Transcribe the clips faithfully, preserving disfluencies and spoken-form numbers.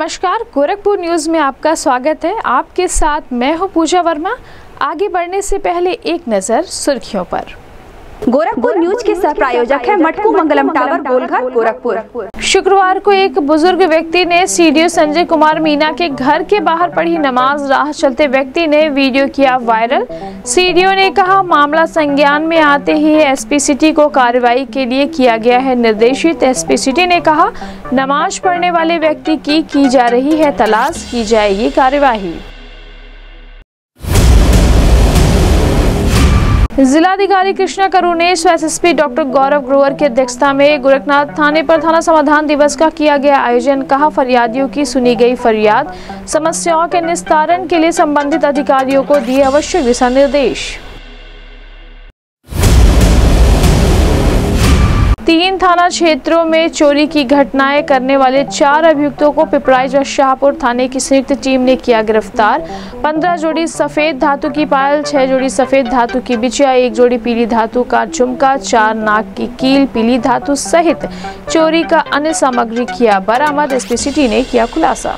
नमस्कार, गोरखपुर न्यूज में आपका स्वागत है। आपके साथ मैं हूं पूजा वर्मा। आगे बढ़ने से पहले एक नजर सुर्खियों पर। गोरखपुर न्यूज के सह प्रायोजक है मटकू मंगलम टावर गोलघर गोरखपुर। शुक्रवार को एक बुजुर्ग व्यक्ति ने सीडीओ संजय कुमार मीना के घर के बाहर पढ़ी नमाज। राह चलते व्यक्ति ने वीडियो किया वायरल। सीडीओ ने कहा, मामला संज्ञान में आते ही एसपी सिटी को कार्रवाई के लिए किया गया है निर्देशित। एसपी सिटी ने कहा, नमाज पढ़ने वाले व्यक्ति की की जा रही है तलाश, की जाएगी कार्यवाही। जिलाधिकारी कृष्णा करुणेश व एसएसपी डॉक्टर गौरव ग्रोवर की अध्यक्षता में गोरखनाथ थाने पर थाना समाधान दिवस का किया गया आयोजन। कहा, फरियादियों की सुनी गई फरियाद, समस्याओं के निस्तारण के लिए संबंधित अधिकारियों को दिए आवश्यक दिशा निर्देश। तीन थाना क्षेत्रों में चोरी की घटनाएं करने वाले चार अभियुक्तों को पिपराइच व शाहपुर थाने की संयुक्त टीम ने किया गिरफ्तार। पंद्रह जोड़ी सफेद धातु की पायल, छह जोड़ी सफेद धातु की बिछिया, एक जोड़ी पीली धातु का झुमका, चार नाक की कील पीली धातु सहित चोरी का अन्य सामग्री किया बरामद। एसपी सिटी ने किया खुलासा।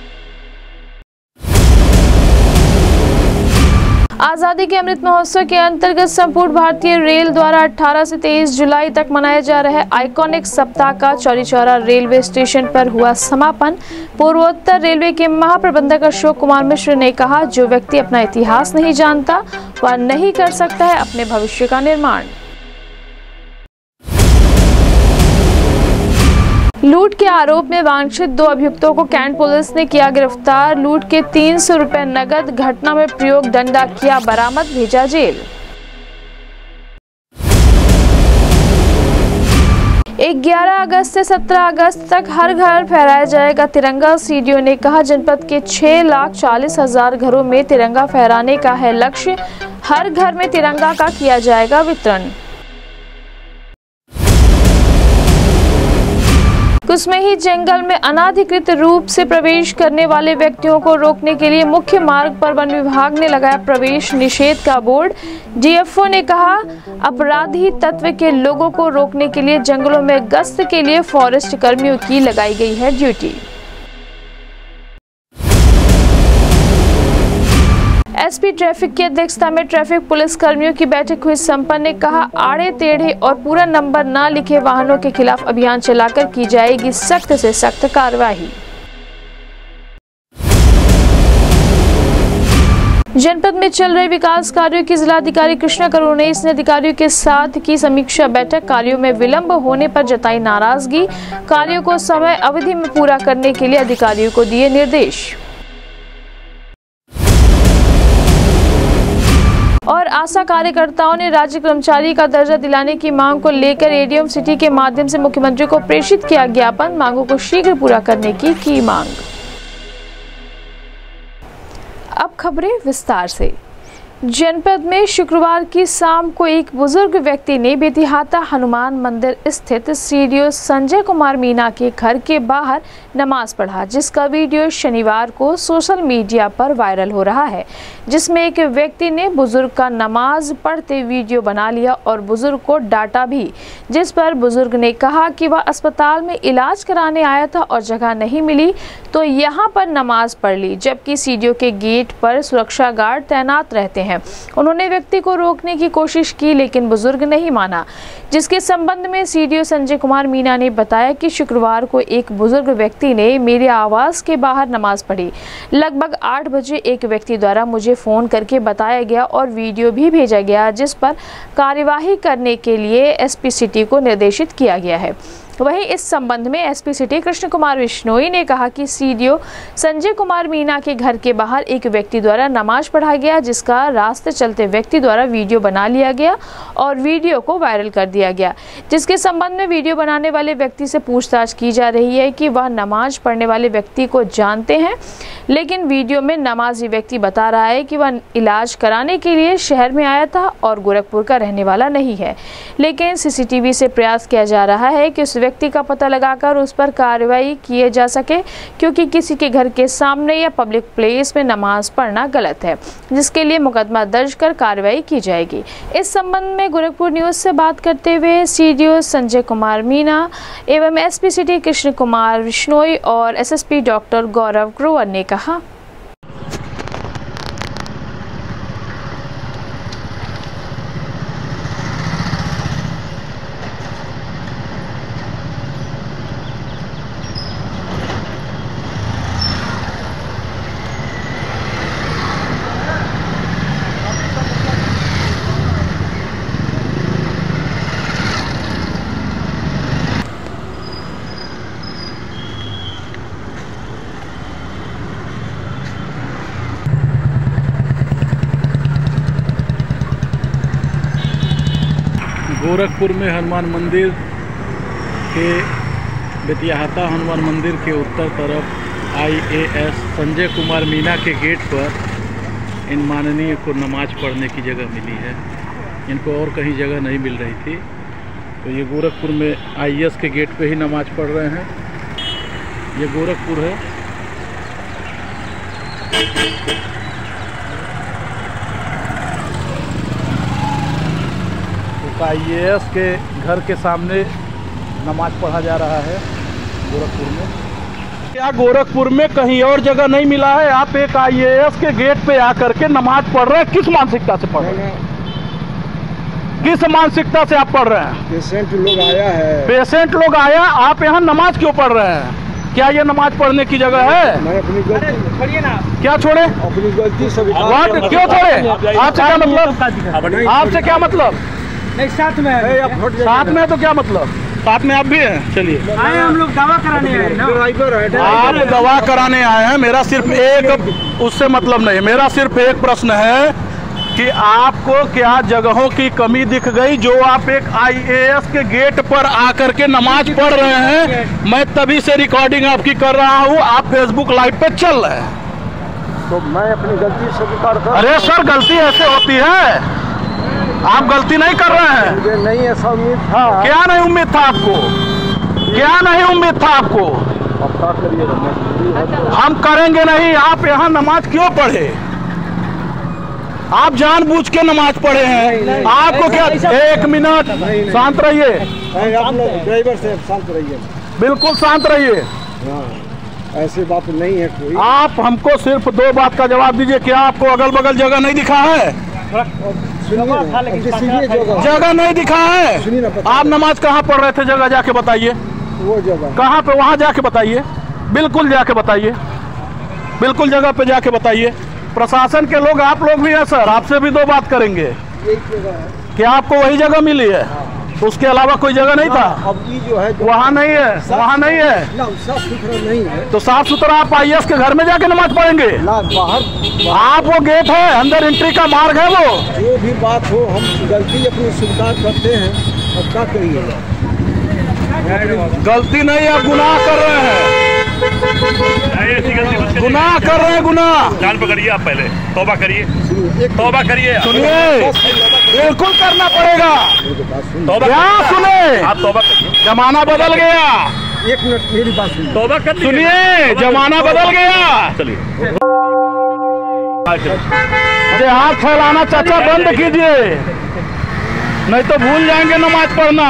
आजादी के अमृत महोत्सव के अंतर्गत संपूर्ण भारतीय रेल द्वारा अठारह से तेईस जुलाई तक मनाया जा रहे आइकॉनिक सप्ताह का चौरी चौरा रेलवे स्टेशन पर हुआ समापन। पूर्वोत्तर रेलवे के महाप्रबंधक अशोक कुमार मिश्र ने कहा, जो व्यक्ति अपना इतिहास नहीं जानता वह नहीं कर सकता है अपने भविष्य का निर्माण। लूट के आरोप में वांछित दो अभियुक्तों को कैंट पुलिस ने किया गिरफ्तार। लूट के तीन सौ रुपए नगद, घटना में प्रयोग डंडा किया बरामद, भेजा जेल। ग्यारह अगस्त से सत्रह अगस्त तक हर घर फहराया जाएगा तिरंगा। सीडीओ ने कहा, जनपद के छह लाख चालीस हजार घरों में तिरंगा फहराने का है लक्ष्य। हर घर में तिरंगा का किया जाएगा वितरण। कुसमेही जंगल में अनाधिकृत रूप से प्रवेश करने वाले व्यक्तियों को रोकने के लिए मुख्य मार्ग पर वन विभाग ने लगाया प्रवेश निषेध का बोर्ड। डीएफओ ने कहा, अपराधी तत्व के लोगों को रोकने के लिए जंगलों में गश्त के लिए फॉरेस्ट कर्मियों की लगाई गई है ड्यूटी। एसपी ट्रैफिक की अध्यक्षता में ट्रैफिक पुलिस कर्मियों की बैठक हुई संपन्न। ने कहा, आड़े टेढ़े और पूरा नंबर न लिखे वाहनों के खिलाफ अभियान चलाकर की जाएगी सख्त से सख्त कार्रवाई। जनपद में चल रहे विकास कार्यों की जिलाधिकारी कृष्णा करुणेश ने अधिकारियों के साथ की समीक्षा बैठक। कार्यों में विलंब होने पर जताई नाराजगी। कार्यों को समय अवधि में पूरा करने के लिए अधिकारियों को दिए निर्देश। और आशा कार्यकर्ताओं ने राज्य कर्मचारी का दर्जा दिलाने की मांग को लेकर एडीएम सिटी के माध्यम से मुख्यमंत्री को प्रेषित किया ज्ञापन। मांगों को शीघ्र पूरा करने की की मांग। अब खबरें विस्तार से। जनपद में शुक्रवार की शाम को एक बुजुर्ग व्यक्ति ने बेतिहाता हनुमान मंदिर स्थित सीडीओ संजय कुमार मीना के घर के बाहर नमाज पढ़ा, जिसका वीडियो शनिवार को सोशल मीडिया पर वायरल हो रहा है, जिसमें एक व्यक्ति ने बुजुर्ग का नमाज पढ़ते वीडियो बना लिया और बुजुर्ग को डांटा भी, जिस पर बुजुर्ग ने कहा कि वह अस्पताल में इलाज कराने आया था और जगह नहीं मिली तो यहाँ पर नमाज पढ़ ली, जबकि सीडीओ के गेट पर सुरक्षा गार्ड तैनात रहते हैं। उन्होंने व्यक्ति को रोकने की कोशिश की लेकिन बुजुर्ग नहीं माना, जिसके संबंध में सीडीओ संजय कुमार मीना ने बताया कि शुक्रवार को एक बुजुर्ग व्यक्ति ने मेरे आवास के बाहर नमाज पढ़ी। लगभग आठ बजे एक व्यक्ति द्वारा मुझे फोन करके बताया गया और वीडियो भी भेजा गया, जिस पर कार्यवाही करने के लिए एसपी सिटी को निर्देशित किया गया है। वहीं इस संबंध में एसपी सिटी कृष्ण कुमार बिश्नोई ने कहा कि सीडीओ संजय कुमार मीना के घर के बाहर एक व्यक्ति द्वारा नमाज पढ़ा गया, जिसका रास्ते चलते व्यक्ति द्वारा वीडियो बना लिया गया और वीडियो को वायरल कर दिया गया, जिसके संबंध में वीडियो बनाने वाले व्यक्ति से पूछताछ की जा रही है कि वह नमाज पढ़ने वाले व्यक्ति को जानते हैं, लेकिन वीडियो में नमाजी व्यक्ति बता रहा है कि वह इलाज कराने के लिए शहर में आया था और गोरखपुर का रहने वाला नहीं है। लेकिन सीसीटीवी से प्रयास किया जा रहा है कि उस व्यक्ति का पता लगाकर उस पर कार्रवाई किए जा सके, क्योंकि किसी के घर के सामने या पब्लिक प्लेस में नमाज पढ़ना गलत है, जिसके लिए मुकदमा दर्ज कर कार्रवाई की जाएगी। इस संबंध में गोरखपुर न्यूज से बात करते हुए सीडीओ संजय कुमार मीना एवं एसपी सिटी कृष्ण कुमार बिश्नोई और एसएसपी डॉक्टर गौरव ग्रोवर ने कहा। गोरखपुर में हनुमान मंदिर के बेतियाहाता हनुमान मंदिर के उत्तर तरफ आईएएस संजय कुमार मीना के गेट पर इन माननीय को नमाज पढ़ने की जगह मिली है। इनको और कहीं जगह नहीं मिल रही थी, तो ये गोरखपुर में आईएएस के गेट पे ही नमाज पढ़ रहे हैं। ये गोरखपुर है। आईएएस के घर के सामने नमाज पढ़ा जा रहा है गोरखपुर में। क्या गोरखपुर में कहीं और जगह नहीं मिला है? आप एक आईएएस के गेट पे आकर के नमाज पढ़ रहे हैं। किस मानसिकता से पढ़ रहे हैं? किस मानसिकता से आप पढ़ रहे हैं? पेशेंट लोग आया है। पेशेंट लोग आया, आप यहाँ नमाज क्यों पढ़ रहे हैं? क्या ये नमाज पढ़ने की जगह है? मैं अपनी गलती छोड़िए ना। क्या छोड़े? अपनी गलती से क्यों छोड़े? आपसे क्या मतलब? आपसे क्या मतलब? नहीं, साथ में है। साथ में है तो क्या मतलब? साथ में आप भी हैं। चलिए, आए हम लोग दवा कराने आए हैं। ड्राइवर है। आप दवा कराने आए हैं। मेरा सिर्फ एक उससे मतलब नहीं, मेरा सिर्फ एक प्रश्न है कि आपको क्या जगहों की कमी दिख गई जो आप एक आईएएस के गेट पर आकर के नमाज पढ़ रहे हैं? मैं तभी से रिकॉर्डिंग आपकी कर रहा हूँ, आप फेसबुक लाइव पे चल रहे हैं। तो मैं अपनी गलती स्वीकार कर। अरे सर, गलती ऐसे होती है? आप गलती नहीं कर रहे हैं। मुझे नहीं ऐसा उम्मीद था। क्या नहीं उम्मीद था आपको? क्या नहीं उम्मीद था आपको? अब क्या करिए? हम करेंगे नहीं। आप यहाँ नमाज क्यों पढ़े? आप जानबूझ के नमाज पढ़े हैं। आपको क्या? एक मिनट, शांत रहिए। ड्राइवर से शांत रहिए। बिल्कुल शांत रहिए। ऐसी बात नहीं है कोई। आप हमको सिर्फ दो बात का जवाब दीजिए। क्या आपको अगल बगल जगह नहीं दिखा है? जगह नहीं दिखा है? आप नमाज कहाँ पढ़ रहे थे? जगह जाके बताइए। वो जगह कहाँ पे? वहाँ जाके बताइए। बिल्कुल जाके बताइए। बिल्कुल जगह पे जाके बताइए। प्रशासन के लोग आप लोग भी हैं सर, आपसे भी दो बात करेंगे। क्या आपको वही जगह मिली है? उसके अलावा कोई जगह नहीं था? अब ये जो है वहाँ नहीं है, वहाँ नहीं है ना, साफ सुथरा नहीं है। तो साफ सुथरा आप आईएएस के घर में जाके नमाज पढ़ेंगे ना? बाहर आप वो गेट है, अंदर एंट्री का मार्ग है वो। जो भी बात हो, हम गलती अपनी स्वीकार करते हैं। अब क्या करिएगा? गलती नहीं, आप गुनाह कर रहे हैं। गुनाह कर रहे हैं, गुनाह। जान पकड़िए, आप पहले तौबा करिए। तौबा करिए। सुनिए, बिल्कुल करना पड़ेगा। क्या सुने? आप तौबा करिए। जमाना बदल गया। एक मिनट मेरी बात सुनिए। तौबा कर लीजिए। सुनिए, जमाना बदल गया। चलिए, हाथ फैलाना चाचा बंद कीजिए, नहीं तो भूल जाएंगे नमाज पढ़ना।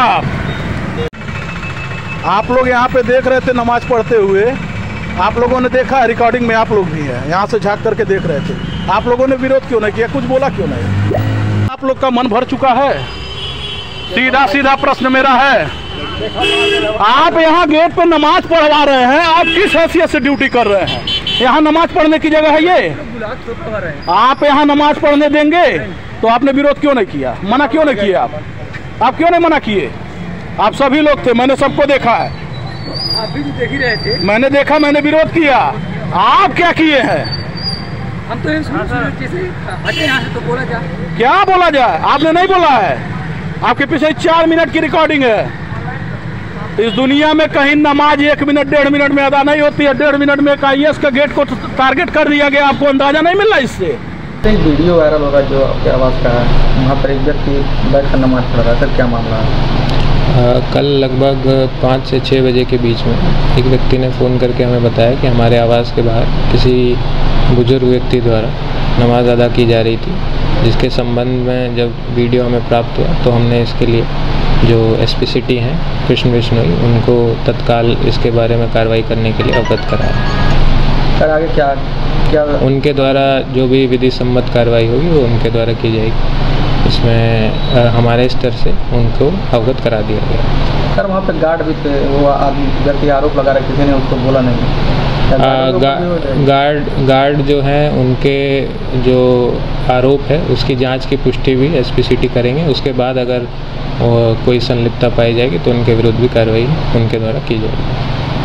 आप लोग यहाँ पे देख रहे थे नमाज पढ़ते हुए। आप लोगों ने देखा, रिकॉर्डिंग में आप लोग भी हैं, यहाँ से झांक करके देख रहे थे। आप लोगों ने विरोध क्यों नहीं किया? कुछ बोला क्यों नहीं? आप लोग का मन भर चुका है। सीधा सीधा प्रश्न मेरा है, आप यहाँ गेट पे नमाज पढ़वा रहे हैं, आप किस हैसियत से ड्यूटी कर रहे हैं? यहाँ नमाज पढ़ने की जगह है ये? आप यहाँ नमाज पढ़ने देंगे? तो आपने विरोध क्यों नहीं किया? मना क्यों नहीं किया? आप आप क्यों नहीं मना किए? आप सभी लोग थे, मैंने सबको देखा है। आप भी देख ही रहे थे। मैंने देखा, मैंने विरोध किया। आप क्या किए हैं? हम तो हटे यहाँ से, तो बोला क्या? क्या बोला जाए? आपने नहीं बोला है। आपके पीछे चार मिनट की रिकॉर्डिंग है। इस दुनिया में कहीं नमाज एक मिनट डेढ़ मिनट में अदा नहीं होती है। डेढ़ मिनट में एक आईएएस का गेट को टारगेट कर दिया गया। आपको अंदाजा नहीं मिल रहा इससे? एक वीडियो वायरल होगा जो आपके आवाज़ का है, वहाँ पर एक व्यक्ति बैठ कर नमाज पढ़ रहा है। सर, क्या मामला है? कल लगभग पाँच से छः बजे के बीच में एक व्यक्ति ने फ़ोन करके हमें बताया कि हमारे आवास के बाहर किसी बुजुर्ग व्यक्ति द्वारा नमाज अदा की जा रही थी, जिसके संबंध में जब वीडियो हमें प्राप्त हुआ तो हमने इसके लिए जो एस पी सिटी हैं कृष्ण बिश्नोई, उनको तत्काल इसके बारे में कार्रवाई करने के लिए अवगत कराया। सर आगे क्या क्या उनके द्वारा जो भी विधि सम्मत कार्रवाई होगी वो उनके द्वारा की जाएगी। इसमें आ, हमारे स्तर से उनको अवगत करा दिया गया। सर वहाँ पे गार्ड भी थे, वो आदमी व्यक्ति आरोप लगा रहे, किसी ने उसको बोला नहीं। आ, गा, गार्ड गार्ड जो हैं उनके जो आरोप है उसकी जांच की पुष्टि भी एस पी सिटी करेंगे। उसके बाद अगर कोई संलिप्तता पाई जाएगी तो उनके विरुद्ध भी कार्रवाई उनके द्वारा की जाएगी।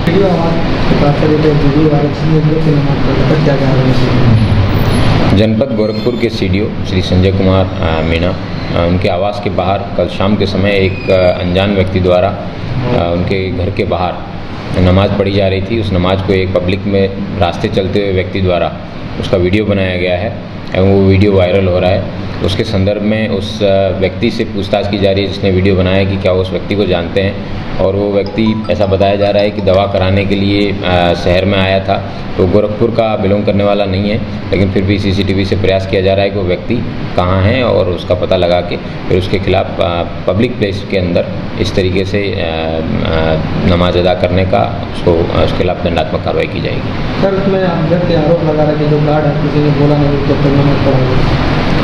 जनपद गोरखपुर के C D O Shri Sanjay Kumar Meena, उनके आवास के बाहर कल शाम के समय एक अनजान व्यक्ति द्वारा उनके घर के बाहर नमाज़ पढ़ी जा रही थी। उस नमाज को एक पब्लिक में रास्ते चलते हुए व्यक्ति द्वारा उसका वीडियो बनाया गया है एवं वो वीडियो वायरल हो रहा है। उसके संदर्भ में उस व्यक्ति से पूछताछ की जा रही है जिसने वीडियो बनाया कि क्या वो उस व्यक्ति को जानते हैं, और वो व्यक्ति ऐसा बताया जा रहा है कि दवा कराने के लिए आ, शहर में आया था। तो गोरखपुर का बिलोंग करने वाला नहीं है, लेकिन फिर भी सीसीटीवी से प्रयास किया जा रहा है कि वो व्यक्ति कहाँ है और उसका पता लगा के फिर उसके खिलाफ आ, पब्लिक प्लेस के अंदर इस तरीके से आ, आ, नमाज अदा करने का उसको उसके खिलाफ दंडात्मक कार्रवाई की जाएगी। सर उसमें व्यक्ति आरोप लगा रहा है कि जो गार्ड है किसी ने बोला नहीं तो नमाज पढ़ाएंगे।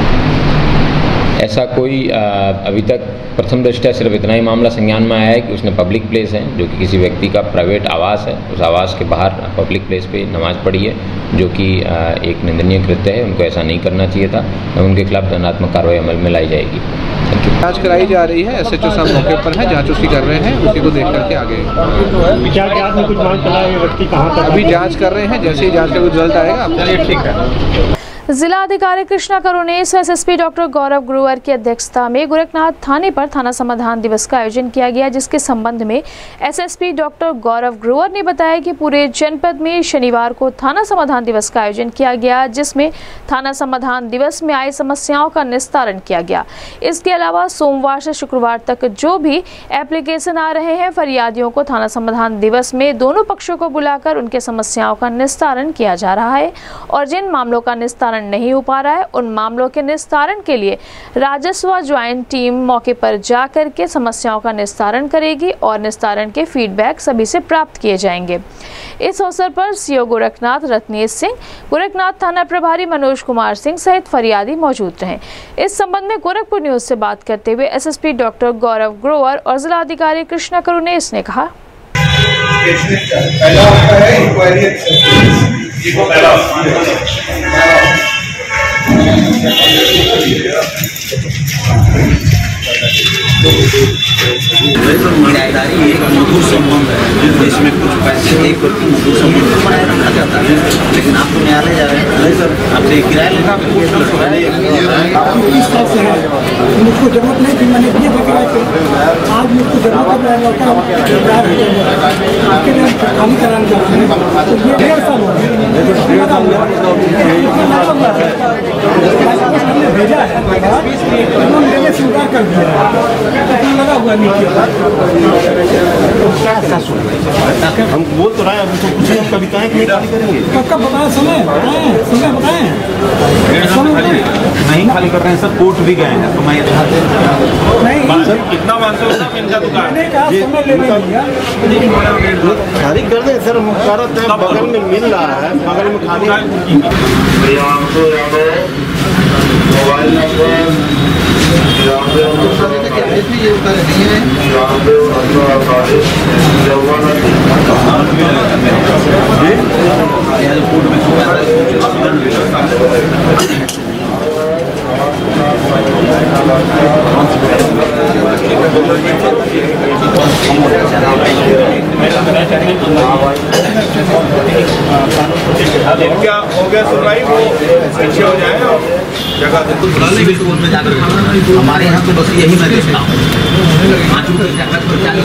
ऐसा कोई आ, अभी तक प्रथम दृष्टया सिर्फ इतना ही मामला संज्ञान में आया है कि उसने पब्लिक प्लेस है जो कि किसी व्यक्ति का प्राइवेट आवास है, उस आवास के बाहर पब्लिक प्लेस पे नमाज पढ़ी है, जो कि आ, एक निंदनीय कृत्य है। उनको ऐसा नहीं करना चाहिए था। उनके खिलाफ दंडात्मक कार्रवाई अमल में लाई जाएगी। जांच कराई जा रही है, एस एच ओ साहब मौके पर हैं, जांच उसकी कर रहे हैं, उसी को देख करके आगे अभी जांच कर रहे हैं। जैसे ही जांच का रिजल्ट आएगा आपको ठीक है। जिला अधिकारी Krishna Karunesh S S P doctor Gaurav Grover की अध्यक्षता में गोरखनाथ थाने पर थाना समाधान दिवस का आयोजन किया गया, जिसके संबंध में S S P doctor Gaurav Grover ने बताया कि पूरे जनपद में शनिवार को थाना समाधान दिवस का आयोजन किया गया, जिसमें थाना समाधान दिवस में आई समस्याओं का निस्तारण किया गया। इसके अलावा सोमवार से शुक्रवार तक जो भी एप्लीकेशन आ रहे हैं फरियादियों को थाना समाधान दिवस में दोनों पक्षों को बुलाकर उनके समस्याओं का निस्तारण किया जा रहा है, और जिन मामलों का निस्तारण नहीं हो पा रहा है उन मामलों के निस्तारण के लिए राजस्व ज्वाइंट टीम मौके पर जाकर के समस्याओं का निस्तारण करेगी और निस्तारण के फीडबैक सभी से प्राप्त किए जाएंगे। इस अवसर पर सीओ गोरखनाथ रत्नेश सिंह, गोरखनाथ थाना प्रभारी मनोज कुमार सिंह सहित फरियादी मौजूद रहे। इस संबंध में गोरखपुर न्यूज से बात करते हुए S S P doctor Gaurav Grover और जिला अधिकारी कृष्णा करुणेश ने कहा, किराएदारी एक मधुर संबंध है जिसमें कुछ पैसे एक व्यक्ति मधुर संबंध को बनाए रखा जाता है, लेकिन आप तो न्यायालय जा रहे हैं नहीं सर, आपसे किराया लेना मुझको जरूरत नहीं थी, मैंने दिए थे किराए पे, आज मुझको जरूरत है आपके लिए खाली कराने जा रहे हैं, तो ये डेढ़ साल हो गया भेजा है, उन्होंने स्वीकार कर दिया लगा हुआ नीचे। हम बोल तो रहे हैं, तो कुछ हम कभी कहें कि खाली करेंगे, कब कब बताएं, समय बताएं, समय बताएं, नहीं खाली कर रहे हैं सर, कोर्ट भी गए हैं तो मैं नहीं सर कितना मानते हो सर इनका दुकान खाली कर दे सर, बगल में मिल रहा है, बगल में खाली मोबाइल नंबर क्या हो गया सुनवाई, वो पीछे हो जाए और जगह से कुछ बुलाने की में जाकर हमारे यहाँ तो बस यही मैं देखता हूँ, पाँच रुपये चालीस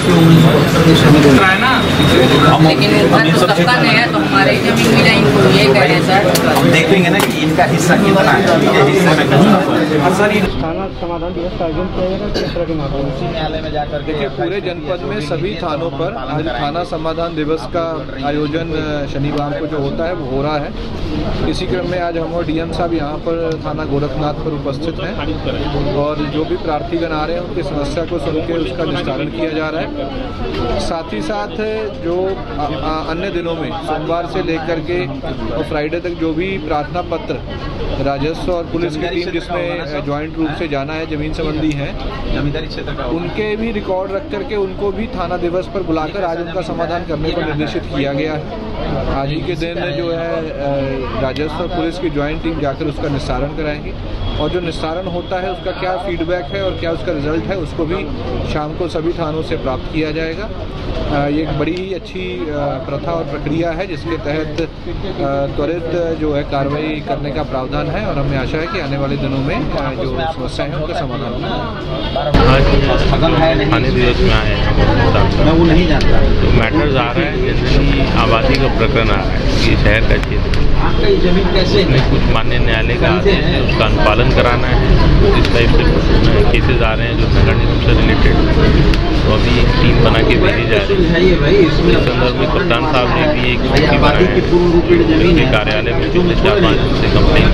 है तो हमारे जमीन मिला इनको ये कह रहे हैं सर, हम देखेंगे ना कि इनका हिस्सा कितना है, हिस्से में थाना समाधान दिवस का आयोजन किया जाएगा किस तरह के माध्यम से? न्यायालय में जाकर के देखिए, पूरे जनपद में सभी थानों पर आज थाना समाधान दिवस का आयोजन शनिवार को जो होता है वो हो रहा है। इसी क्रम में आज हम और डीएम साहब यहाँ पर थाना गोरखनाथ पर उपस्थित हैं और जो भी प्रार्थीगण आ रहे हैं उनकी समस्या को सुन के उसका निस्तारण किया जा रहा है। साथ ही साथ जो आ, आ, अन्य दिनों में सोमवार से लेकर के और फ्राइडे तक जो भी प्रार्थना पत्र राजस्व और पुलिस की टीम जिसमें ज्वाइंट रूप से जाना है, जमीन संबंधी हैं, जमींदारी क्षेत्र का उनके भी रिकॉर्ड रख करके उनको भी थाना दिवस पर बुलाकर आज उनका समाधान करने को निर्देशित किया गया है। आज ही के दिन जो है राजस्व और पुलिस की ज्वाइंट टीम जाकर उसका निस्तारण कराएंगी और जो निस्तारण होता है उसका क्या फीडबैक है और क्या उसका रिजल्ट है उसको भी शाम को सभी थानों से प्राप्त किया जाएगा। ये एक बड़ी ही अच्छी प्रथा और प्रक्रिया है जिसके तहत त्वरित जो है कार्रवाई करने का प्रावधान है और हमें आशा है कि आने वाले दिनों में जो समस्याएं हैं उनका समाधान होगा। थाने दिवस में आए मैं वो नहीं जानता तो मैटर्स आ रहा है, जनरली आबादी का प्रकरण आ रहा है कि शहर का क्षेत्र जमीन कैसे में कुछ माननीय न्यायालय का आदेश है उसका अनुपालन कराना है। इस टाइप से केसेस आ रहे हैं जो नगर निगम से रिलेटेड, तो अभी टीम बना के भेजी जा रही है। इस संदर्भ में कप्तान साहब ने भी एक टीम बनाया है उनके कार्यालय में पिछले चार पाँच दिन से कंप्लेन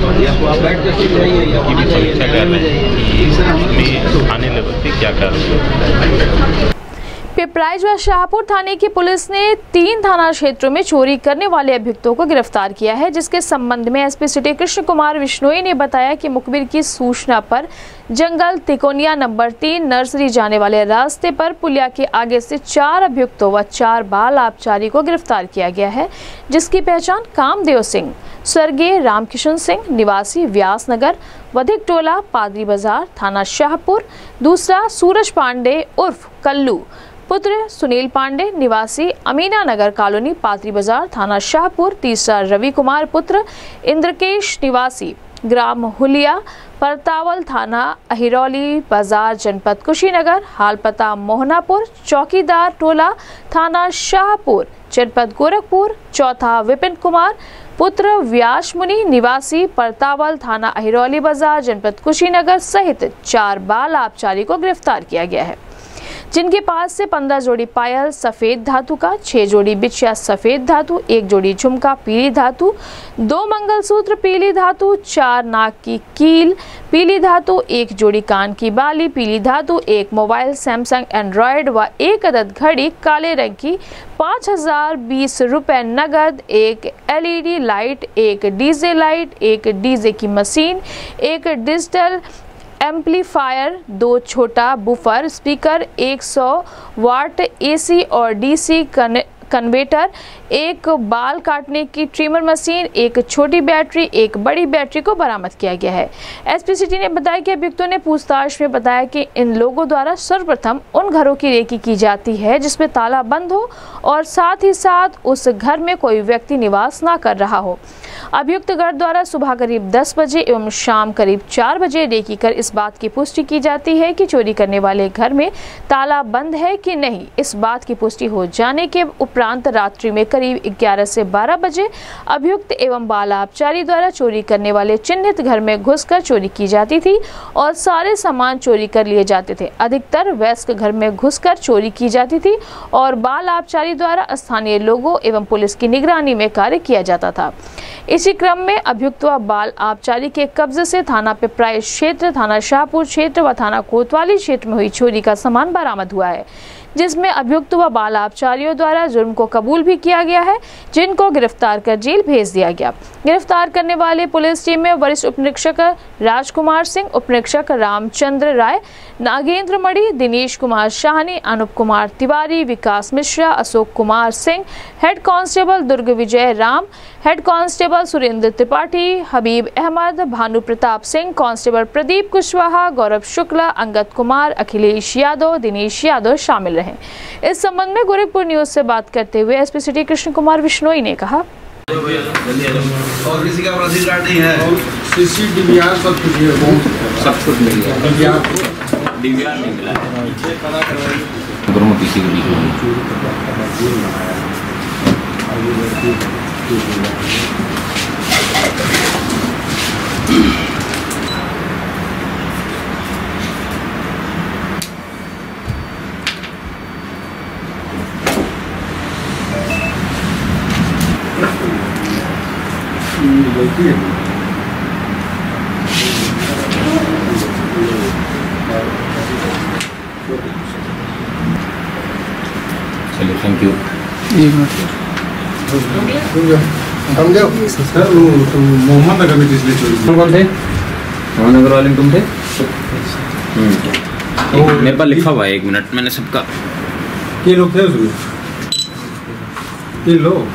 की भी समीक्षा कर रहे हैं कि इसमें थाने लेवल पे क्या कार्रवाई। पिपराइच व शाहपुर थाने की पुलिस ने तीन थाना क्षेत्रों में चोरी करने वाले अभियुक्तों को गिरफ्तार किया है, जिसके संबंध में एसपी सिटी कृष्ण कुमार विश्नोई ने बताया कि मुखबिर की सूचना पर जंगल तिकोनिया नंबर तीन नर्सरी जाने वाले रास्ते पर पुलिया के आगे से चार अभियुक्तों व चार बाल आबकारी को गिरफ्तार किया गया है, जिसकी पहचान कामदेव सिंह, स्वर्गीय रामकिशन सिंह निवासी व्यासनगर, वधिक टोला, पादरी बाजार, थाना शाहपुर, दूसरा सूरज पांडे उर्फ कल्लू, पुत्र सुनील पांडे निवासी अमीना नगर कॉलोनी, पादरी बाजार, थाना शाहपुर, तीसरा रवि कुमार पुत्र इंद्रकेश निवासी ग्राम हुलिया, परतावल, थाना अहिरौली बाजार, जनपद कुशीनगर, हाल पता मोहनापुर, चौकीदार टोला, थाना शाहपुर, जनपद गोरखपुर, चौथा विपिन कुमार पुत्र व्यास मुनि निवासी परतावल, थाना अहिरौली बाजार, जनपद कुशीनगर सहित चार बाल आबकारी को गिरफ्तार किया गया है, जिनके पास से पंद्रह जोड़ी पायल सफेद धातु का, छह जोड़ी बिछिया सफेद धातु, एक जोड़ी झुमका पीली धातु, दो मंगलसूत्र पीली धातु, चार नाक की कील पीली धातु, एक जोड़ी कान की बाली पीली धातु, एक मोबाइल सैमसंग एंड्रॉयड व एक अदद घड़ी काले रंग की, पाँच हजार बीस रुपए नगद, एक एलईडी लाइट, एक डीजे लाइट, एक डीजे की मशीन, एक डिजिटल एम्पलीफायर, दो छोटा बुफर स्पीकर, सौ वाट एसी और डीसी कन्वर्टर, एक बाल काटने की ट्रिमर मशीन, एक छोटी बैटरी, एक बड़ी बैटरी को बरामद किया गया है। एसपी सिटी ने बताया कि अभियुक्तों ने पूछताछ में बताया कि इन लोगों द्वारा सर्वप्रथम उन घरों की रेकी की जाती है जिसमें ताला बंद हो और साथ ही साथ उस घर में कोई व्यक्ति निवास ना कर रहा हो। अभियुक्त गढ़ द्वारा सुबह करीब दस बजे एवं शाम करीब चार बजे रेकी कर इस बात की पुष्टि की जाती है कि चोरी करने वाले घर में ताला बंद है कि नहीं। इस बात की पुष्टि हो जाने के उपरांत रात्रि में करीब ग्यारह से बारह बजे अभियुक्त एवं बाल आबकारी द्वारा चोरी करने वाले चिन्हित घर में घुसकर चोरी की जाती थी और सारे सामान चोरी कर लिए जाते थे। अधिकतर वयस्क घर में घुसकर चोरी की जाती थी और बाल आबकारी द्वारा स्थानीय लोगों एवं पुलिस की निगरानी में कार्य किया जाता था। इसी क्रम में अभियुक्त व बाल आबकारी के कब्जे से थाना पिपराइच क्षेत्र, थाना शाहपुर क्षेत्र व थाना कोतवाली क्षेत्र में हुई चोरी का सामान बरामद हुआ है, जिसमें अभियुक्त व बाल आबकारियों द्वारा जुर्म को कबूल भी किया गया है, जिनको गिरफ्तार कर जेल भेज दिया गया। गिरफ्तार करने वाले पुलिस टीम में वरिष्ठ उपनिरीक्षक राजकुमार सिंह, उपनिरीक्षक Ramchandra Rai, Nagendra Mani, Dinesh Kumar Shahni, Anup Kumar Tiwari, Vikas Mishra, Ashok Kumar Singh, head constable Durg Vijay Ram, head constable Surendra Tripathi, Habib Ahmad, Bhanu Pratap Singh, constable Pradeep Kushwaha, Gaurav Shukla, Angad Kumar, Akhilesh Yadav, Dinesh Yadav शामिल रहे। इस संबंध में गोरखपुर न्यूज से बात करते हुए एसपी सिटी कृष्ण कुमार विश्नोई ने कहा, और किसी का अपराधी कार्ड नहीं है, सीसी डीवीआर सब कुछ सब कुछ मिल गया, डीवीआर नहीं मिला है, दोनों किसी को चलिए, थैंक यू। एक मिनट सर, वो मोहम्मद नगर में किस लिए चोरी? कौन थे? मोहम्मद नगर वाले तुम थे? हम्म, मेरे पास लिखा हुआ है, एक मिनट, मैंने सबका। ये लोग थे उसमें? ये लोग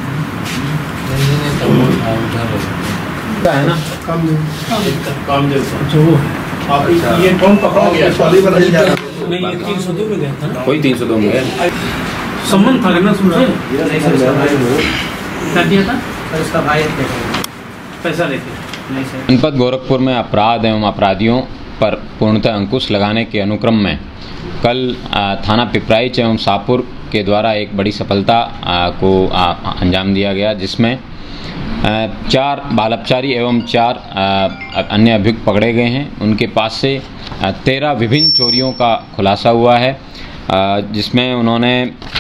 क्या है ना? काम काम जैसा जो आप ये कौन पकड़ा गया? नहीं, ये तीन सौ दो में गया था ना। कोई तीन सौ दो में गया। संबंध था ना सुन रहे क्या किया था? इसका भाई पैसा लेके। जनपद गोरखपुर में अपराध एवं अपराधियों पर पूर्णतः अंकुश लगाने के अनुक्रम में कल थाना पिपराइच एवं शाहपुर के द्वारा एक बड़ी सफलता को अंजाम दिया गया, जिसमें चार बाल अपचारी एवं चार अन्य अभियुक्त पकड़े गए हैं। उनके पास से तेरह विभिन्न चोरियों का खुलासा हुआ है, जिसमें उन्होंने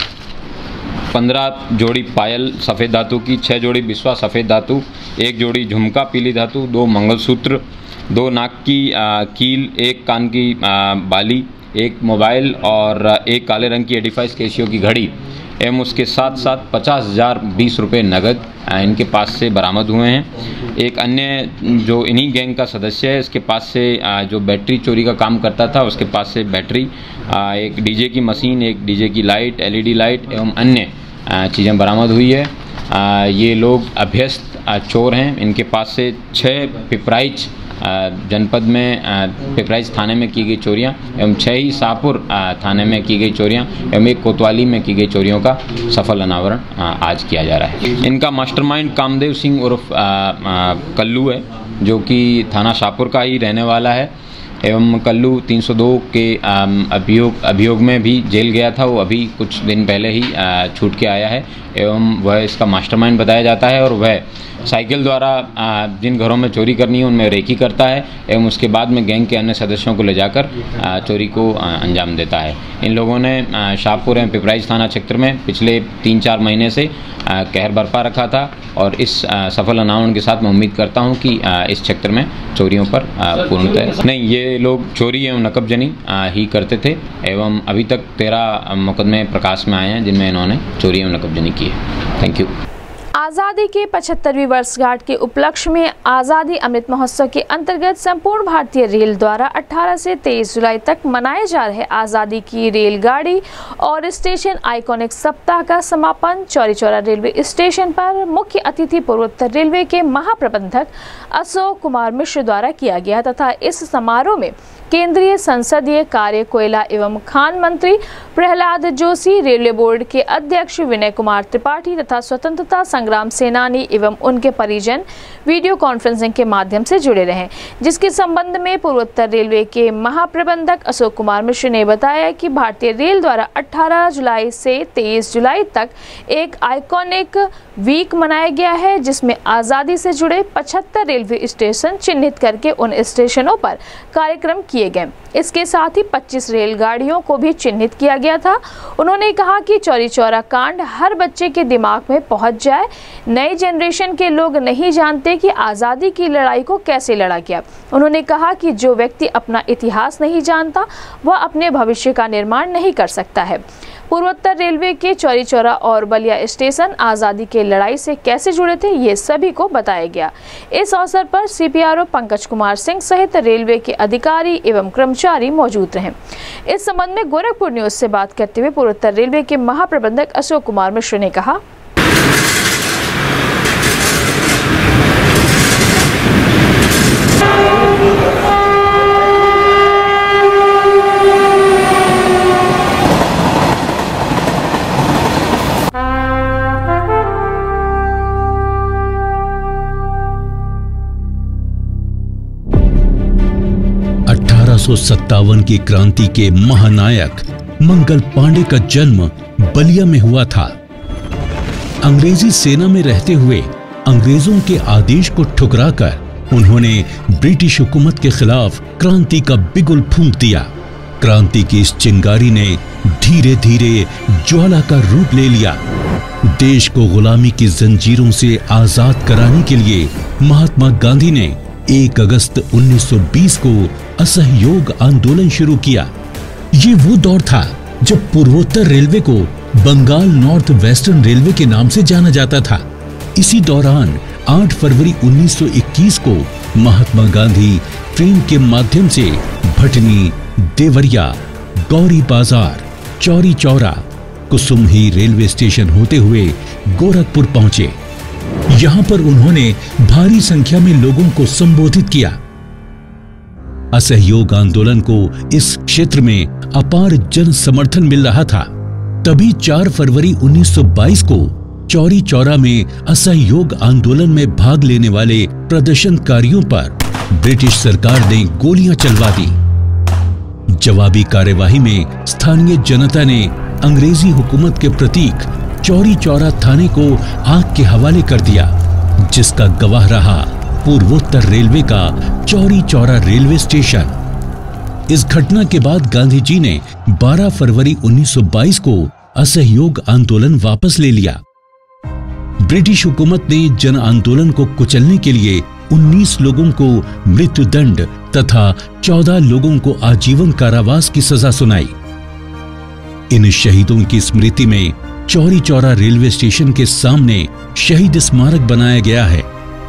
पंद्रह जोड़ी पायल सफ़ेद धातु की, छः जोड़ी बिस्वा सफ़ेद धातु, एक जोड़ी झुमका पीली धातु, दो मंगलसूत्र, दो नाक की आ, कील, एक कान की आ, बाली, एक मोबाइल और एक काले रंग की एटी फाइव केशियो की घड़ी एवं उसके साथ साथ पचास हज़ार बीस रुपये नगद इनके पास से बरामद हुए हैं। एक अन्य जो इन्हीं गैंग का सदस्य है, इसके पास से जो बैटरी चोरी का काम करता था, उसके पास से बैटरी, एक डीजे की मशीन, एक डीजे की लाइट, एलईडी लाइट एवं अन्य चीज़ें बरामद हुई है। ये लोग अभ्यस्त चोर हैं। इनके पास से छः पिपराइच जनपद में पिपराइच थाने में की गई चोरियां एवं छः ही शाहपुर थाने में की गई चोरियां एवं एक कोतवाली में की गई चोरियों का सफल अनावरण आज किया जा रहा है। इनका मास्टरमाइंड कामदेव सिंह उर्फ कल्लू है, जो कि थाना शाहपुर का ही रहने वाला है एवं कल्लू तीन सौ दो के अभियोग अभियोग में भी जेल गया था। वो अभी कुछ दिन पहले ही छूट के आया है एवं वह इसका मास्टरमाइंड बताया जाता है और वह साइकिल द्वारा जिन घरों में चोरी करनी है उनमें रेकी करता है एवं उसके बाद में गैंग के अन्य सदस्यों को ले जाकर चोरी को अंजाम देता है। इन लोगों ने शाहपुर एवं पिपराइच थाना क्षेत्र में पिछले तीन चार महीने से कहर बरपा रखा था और इस सफल अनावरण के साथ मैं उम्मीद करता हूं कि इस क्षेत्र में चोरियों पर पूर्णतः नहीं, ये लोग चोरी एवं नकबजनी ही करते थे एवं अभी तक तेरह मुकदमे प्रकाश में आए हैं जिनमें इन्होंने चोरी एवं नकबजनी की है। Thank you. आज़ादी के पचहत्तरवीं वर्षगांठ के उपलक्ष्य में आज़ादी अमृत महोत्सव के अंतर्गत संपूर्ण भारतीय रेल द्वारा अठारह से तेईस जुलाई तक मनाए जा रहे आज़ादी की रेलगाड़ी और स्टेशन आइकॉनिक सप्ताह का समापन चौरी चौरा रेलवे स्टेशन पर मुख्य अतिथि पूर्वोत्तर रेलवे के महाप्रबंधक अशोक कुमार मिश्र द्वारा किया गया तथा इस समारोह में केंद्रीय संसदीय कार्य, कोयला एवं खान मंत्री प्रहलाद जोशी, रेलवे बोर्ड के अध्यक्ष विनय कुमार त्रिपाठी तथा स्वतंत्रता संग्राम सेनानी एवं उनके परिजन वीडियो कॉन्फ्रेंसिंग के माध्यम से जुड़े रहे, जिसके संबंध में पूर्वोत्तर रेलवे के महाप्रबंधक अशोक कुमार मिश्र ने बताया कि भारतीय रेल द्वारा अठारह जुलाई से तेईस जुलाई तक एक आइकॉनिक वीक मनाया गया है, जिसमें आज़ादी से जुड़े पचहत्तर रेलवे स्टेशन चिन्हित करके उन स्टेशनों पर कार्यक्रम किए गए। इसके साथ ही पच्चीस रेलगाड़ियों को भी चिन्हित किया गया था। उन्होंने कहा कि चौरी चौरा कांड हर बच्चे के दिमाग में पहुंच जाए। नई जनरेशन के लोग नहीं जानते कि आज़ादी की लड़ाई को कैसे लड़ा गया। उन्होंने कहा कि जो व्यक्ति अपना इतिहास नहीं जानता वह अपने भविष्य का निर्माण नहीं कर सकता है। पूर्वोत्तर रेलवे के चौरी चौरा और बलिया स्टेशन आज़ादी के लड़ाई से कैसे जुड़े थे, ये सभी को बताया गया। इस अवसर पर सीपीआरओ पंकज कुमार सिंह सहित रेलवे के अधिकारी एवं कर्मचारी मौजूद रहे। इस संबंध में गोरखपुर न्यूज से बात करते हुए पूर्वोत्तर रेलवे के महाप्रबंधक अशोक कुमार मिश्र ने कहा, अठारह सौ सत्तावन की क्रांति के महानायक मंगल पांडे का जन्म बलिया में हुआ था। अंग्रेजी सेना में रहते हुए अंग्रेजों के आदेश को ठुकराकर उन्होंने ब्रिटिश हुकूमत के खिलाफ क्रांति का बिगुल फूंक दिया। क्रांति की इस चिंगारी ने धीरे धीरे ज्वाला का रूप ले लिया। देश को गुलामी की जंजीरों से आजाद कराने के लिए महात्मा गांधी ने एक अगस्त उन्नीस सौ बीस को असहयोग आंदोलन शुरू किया। ये वो दौर था जब पूर्वोत्तर रेलवे को बंगाल नॉर्थ वेस्टर्न रेलवे के नाम से जाना जाता था। इसी दौरान आठ फरवरी उन्नीस सौ इक्कीस को महात्मा गांधी ट्रेन के माध्यम से भटनी, देवरिया, गौरी बाजार, चौरी चौरा, कुसुमही रेलवे स्टेशन होते हुए गोरखपुर पहुंचे। यहां पर उन्होंने भारी संख्या में लोगों को संबोधित किया। असहयोग आंदोलन को इस क्षेत्र में अपार जन समर्थन मिल रहा था। तभी चार फरवरी उन्नीस सौ बाईस को चौरी चौरा में असहयोग आंदोलन में भाग लेने वाले प्रदर्शनकारियों पर ब्रिटिश सरकार ने गोलियां चलवा दी। जवाबी कार्यवाही में स्थानीय जनता ने अंग्रेजी हुकूमत के प्रतीक चौरी चौरा थाने को आग के हवाले कर दिया, जिसका गवाह रहा पूर्वोत्तर रेलवे का चौरी चौरा रेलवे स्टेशन। इस घटना के बाद गांधी जी ने बारह फरवरी उन्नीस सौ बाईस को असहयोग आंदोलन वापस ले लिया। ब्रिटिश हुकूमत ने जन आंदोलन को कुचलने के लिए उन्नीस लोगों को मृत्युदंड तथा चौदह लोगों को आजीवन कारावास की सजा सुनाई। इन शहीदों की स्मृति में चौरी चौरा रेलवे स्टेशन के सामने शहीद स्मारक बनाया गया है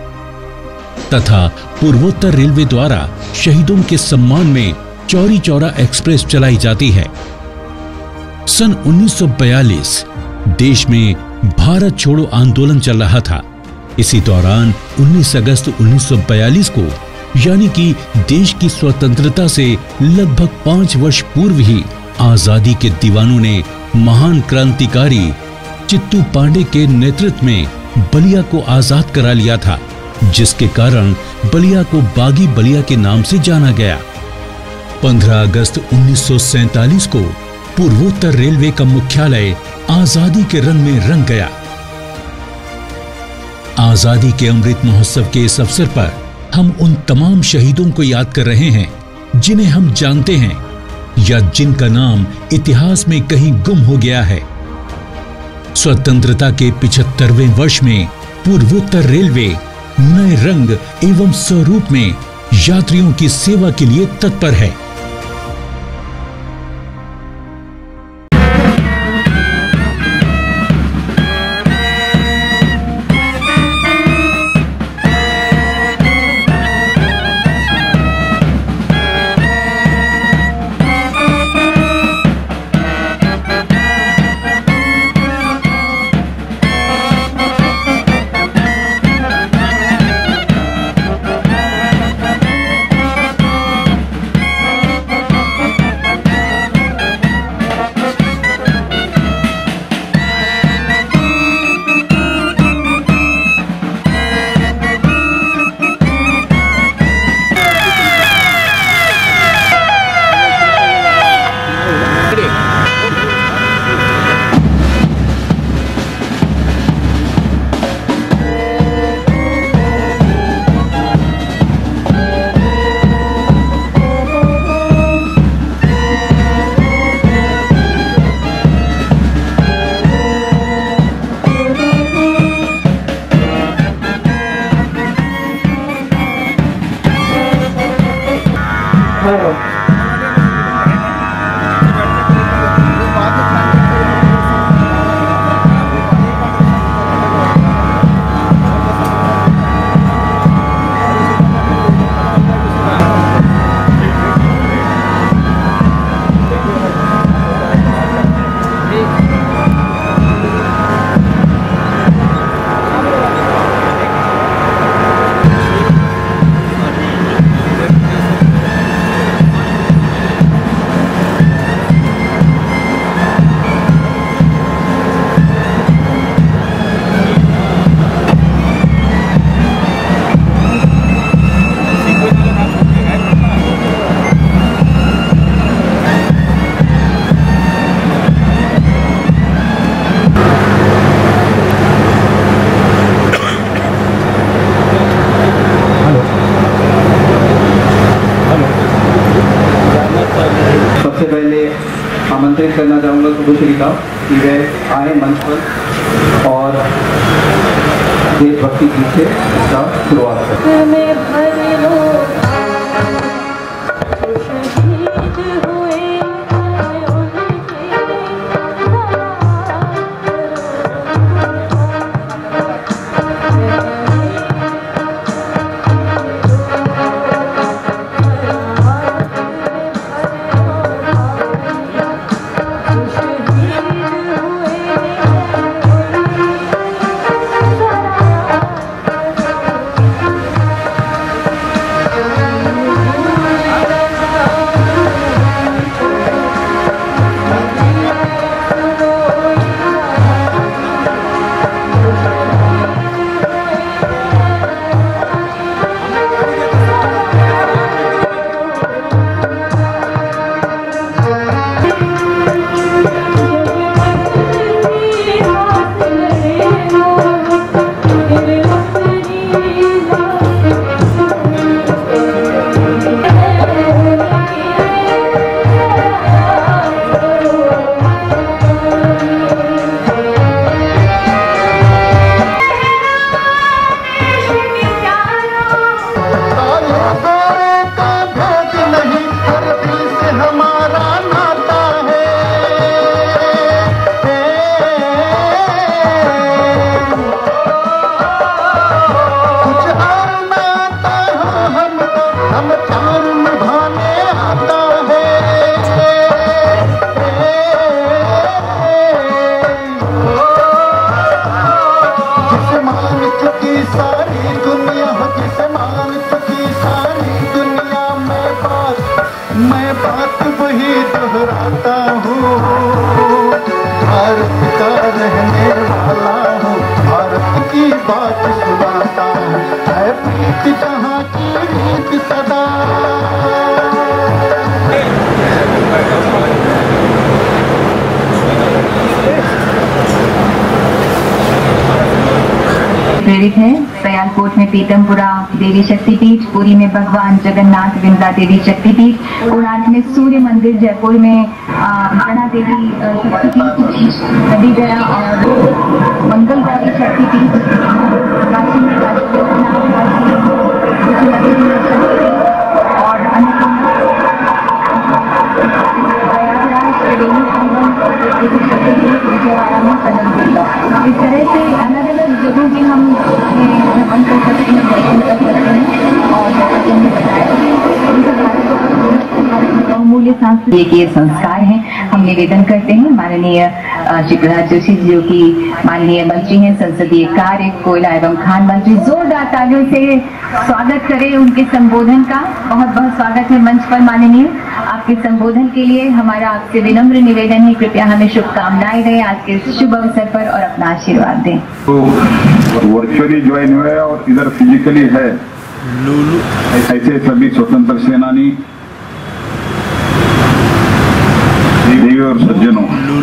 तथा पूर्वोत्तर रेलवे द्वारा शहीदों के सम्मान में चौरी चौरा एक्सप्रेस चलाई जाती है। सन उन्नीस सौ बयालीस देश में भारत छोड़ो आंदोलन चल रहा था। इसी दौरान उन्नीस अगस्त उन्नीस सौ बयालीस को यानी कि देश की स्वतंत्रता से लगभग पांच वर्ष पूर्व ही आजादी के दीवानों ने महान क्रांतिकारी चित्तू पांडे के नेतृत्व में बलिया को आजाद करा लिया था, जिसके कारण बलिया को बागी बलिया के नाम से जाना गया। पंद्रह अगस्त उन्नीस सौ सैंतालीस को पूर्वोत्तर रेलवे का मुख्यालय आजादी के रंग में रंग गया। आजादी के अमृत महोत्सव के इस अवसर पर हम उन तमाम शहीदों को याद कर रहे हैं जिन्हें हम जानते हैं या जिनका नाम इतिहास में कहीं गुम हो गया है। स्वतंत्रता के पिछहत्तरवें वर्ष में पूर्वोत्तर रेलवे नए रंग एवं स्वरूप में यात्रियों की सेवा के लिए तत्पर है। आमंत्रित करना चाहूँगा शुभश्री का कि वे आए मंच पर और देशभक्ति गीत से इसका शुरुआत करें। मैं बात वही दोहराता हूँ, भारत का रहने वाला हूँ, भारत की बात सुनाता हूँ, है प्रीत जहाँ की रीत सदा। प्रेरित है सयालकोट में पीतमपुरा देवी शक्तिपीठ, पुरी में भगवान जगन्नाथ विमला देवी शक्तिपीठ, कोणार्क में सूर्य मंदिर, जयपुर में गणा देवी शक्तिपीठ, नदी गया और मंगल गौरी शक्तिपीठ, काशी में काशी और अन्य विजयवाड़ा में कदम दिया। इस तरह से अलग अलग जगहों की हम भ्रमण कर सकते हैं, दर्शन कर सकते हैं और जैसे हमने बताया बहुमूल्य सांस्कृतिक ये संस्कार हैं। हम निवेदन करते हैं माननीय श्री प्रहलाद जोशी जी जो कि माननीय मंत्री हैं संसदीय कार्य, कोयला एवं खान मंत्री, जोरदार तालियों से स्वागत करें उनके संबोधन का। बहुत बहुत स्वागत है मंच पर माननीय। आपके संबोधन के लिए हमारा आपसे विनम्र निवेदन है, कृपया हमें शुभकामनाएं दें आज के शुभ अवसर पर और अपना आशीर्वाद दें। तो वर्चुअली ज्वाइन हुए और इधर फिजिकली है ऐसे सभी स्वतंत्र सेनानी देवी और सज्जनों,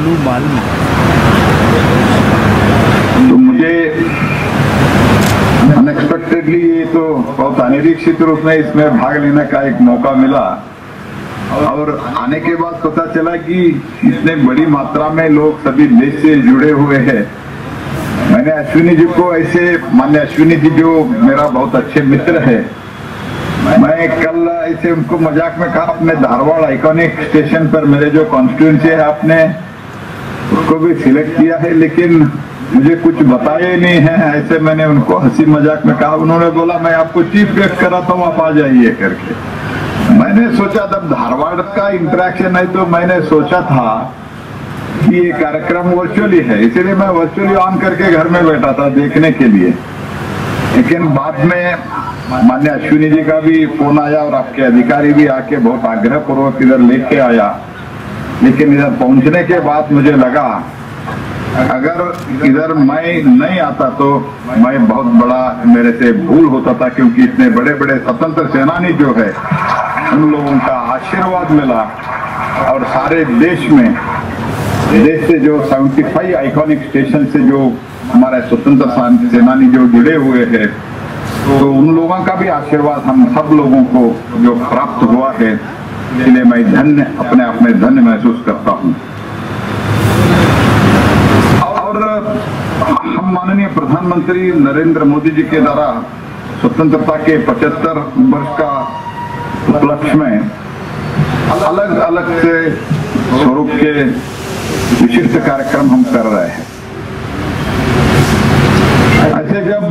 तो मुझे अनएक्सपेक्टेडली ये तो बहुत अनिरीक्षित रूप में इसमें भाग लेने का एक मौका मिला और आने के बाद पता चला कि इतने बड़ी मात्रा में लोग सभी देश से जुड़े हुए हैं। मैंने अश्विनी जी को ऐसे, मान्य अश्विनी जी जो मेरा बहुत अच्छे मित्र है, मैं कल ऐसे उनको मजाक में कहा अपने धारवाड़ आइकॉनिक स्टेशन पर मेरे जो कॉन्स्टिट्यूएंसी है आपने उसको भी सिलेक्ट किया है, लेकिन मुझे कुछ बताया ही नहीं है। ऐसे मैंने उनको हंसी मजाक में कहा, उन्होंने बोला मैं आपको चीफ गेस्ट कराता हूँ आप आ जाइए करके। मैंने सोचा तब धारवाड़ का इंटरेक्शन है तो मैंने सोचा था कि ये कार्यक्रम वर्चुअली है, इसीलिए मैं वर्चुअली ऑन करके घर में बैठा था देखने के लिए। लेकिन बाद में मान्य अश्विनी जी का भी फोन आया और आपके अधिकारी भी आके बहुत आग्रह पूर्वक इधर लेके आया, लेकिन इधर पहुंचने के बाद मुझे लगा अगर इधर मैं नहीं आता तो मैं बहुत बड़ा मेरे से भूल होता था, क्योंकि इतने बड़े बड़े स्वतंत्र सेनानी जो है उन लोगों का आशीर्वाद मिला और सारे देश में देश से जो पचहत्तर आइकॉनिक स्टेशन से जो हमारे स्वतंत्र सेनानी जो जुड़े हुए हैं तो उन लोगों का भी आशीर्वाद हम सब लोगों को जो प्राप्त हुआ है, इसलिए मैं धन्य अपने आप में धन्य महसूस करता हूँ। माननीय प्रधानमंत्री नरेंद्र मोदी जी के द्वारा स्वतंत्रता के पचहत्तर वर्ष का उपलक्ष्य में अलग अलग से स्वरूप के विशिष्ट कार्यक्रम हम कर रहे हैं। ऐसे जब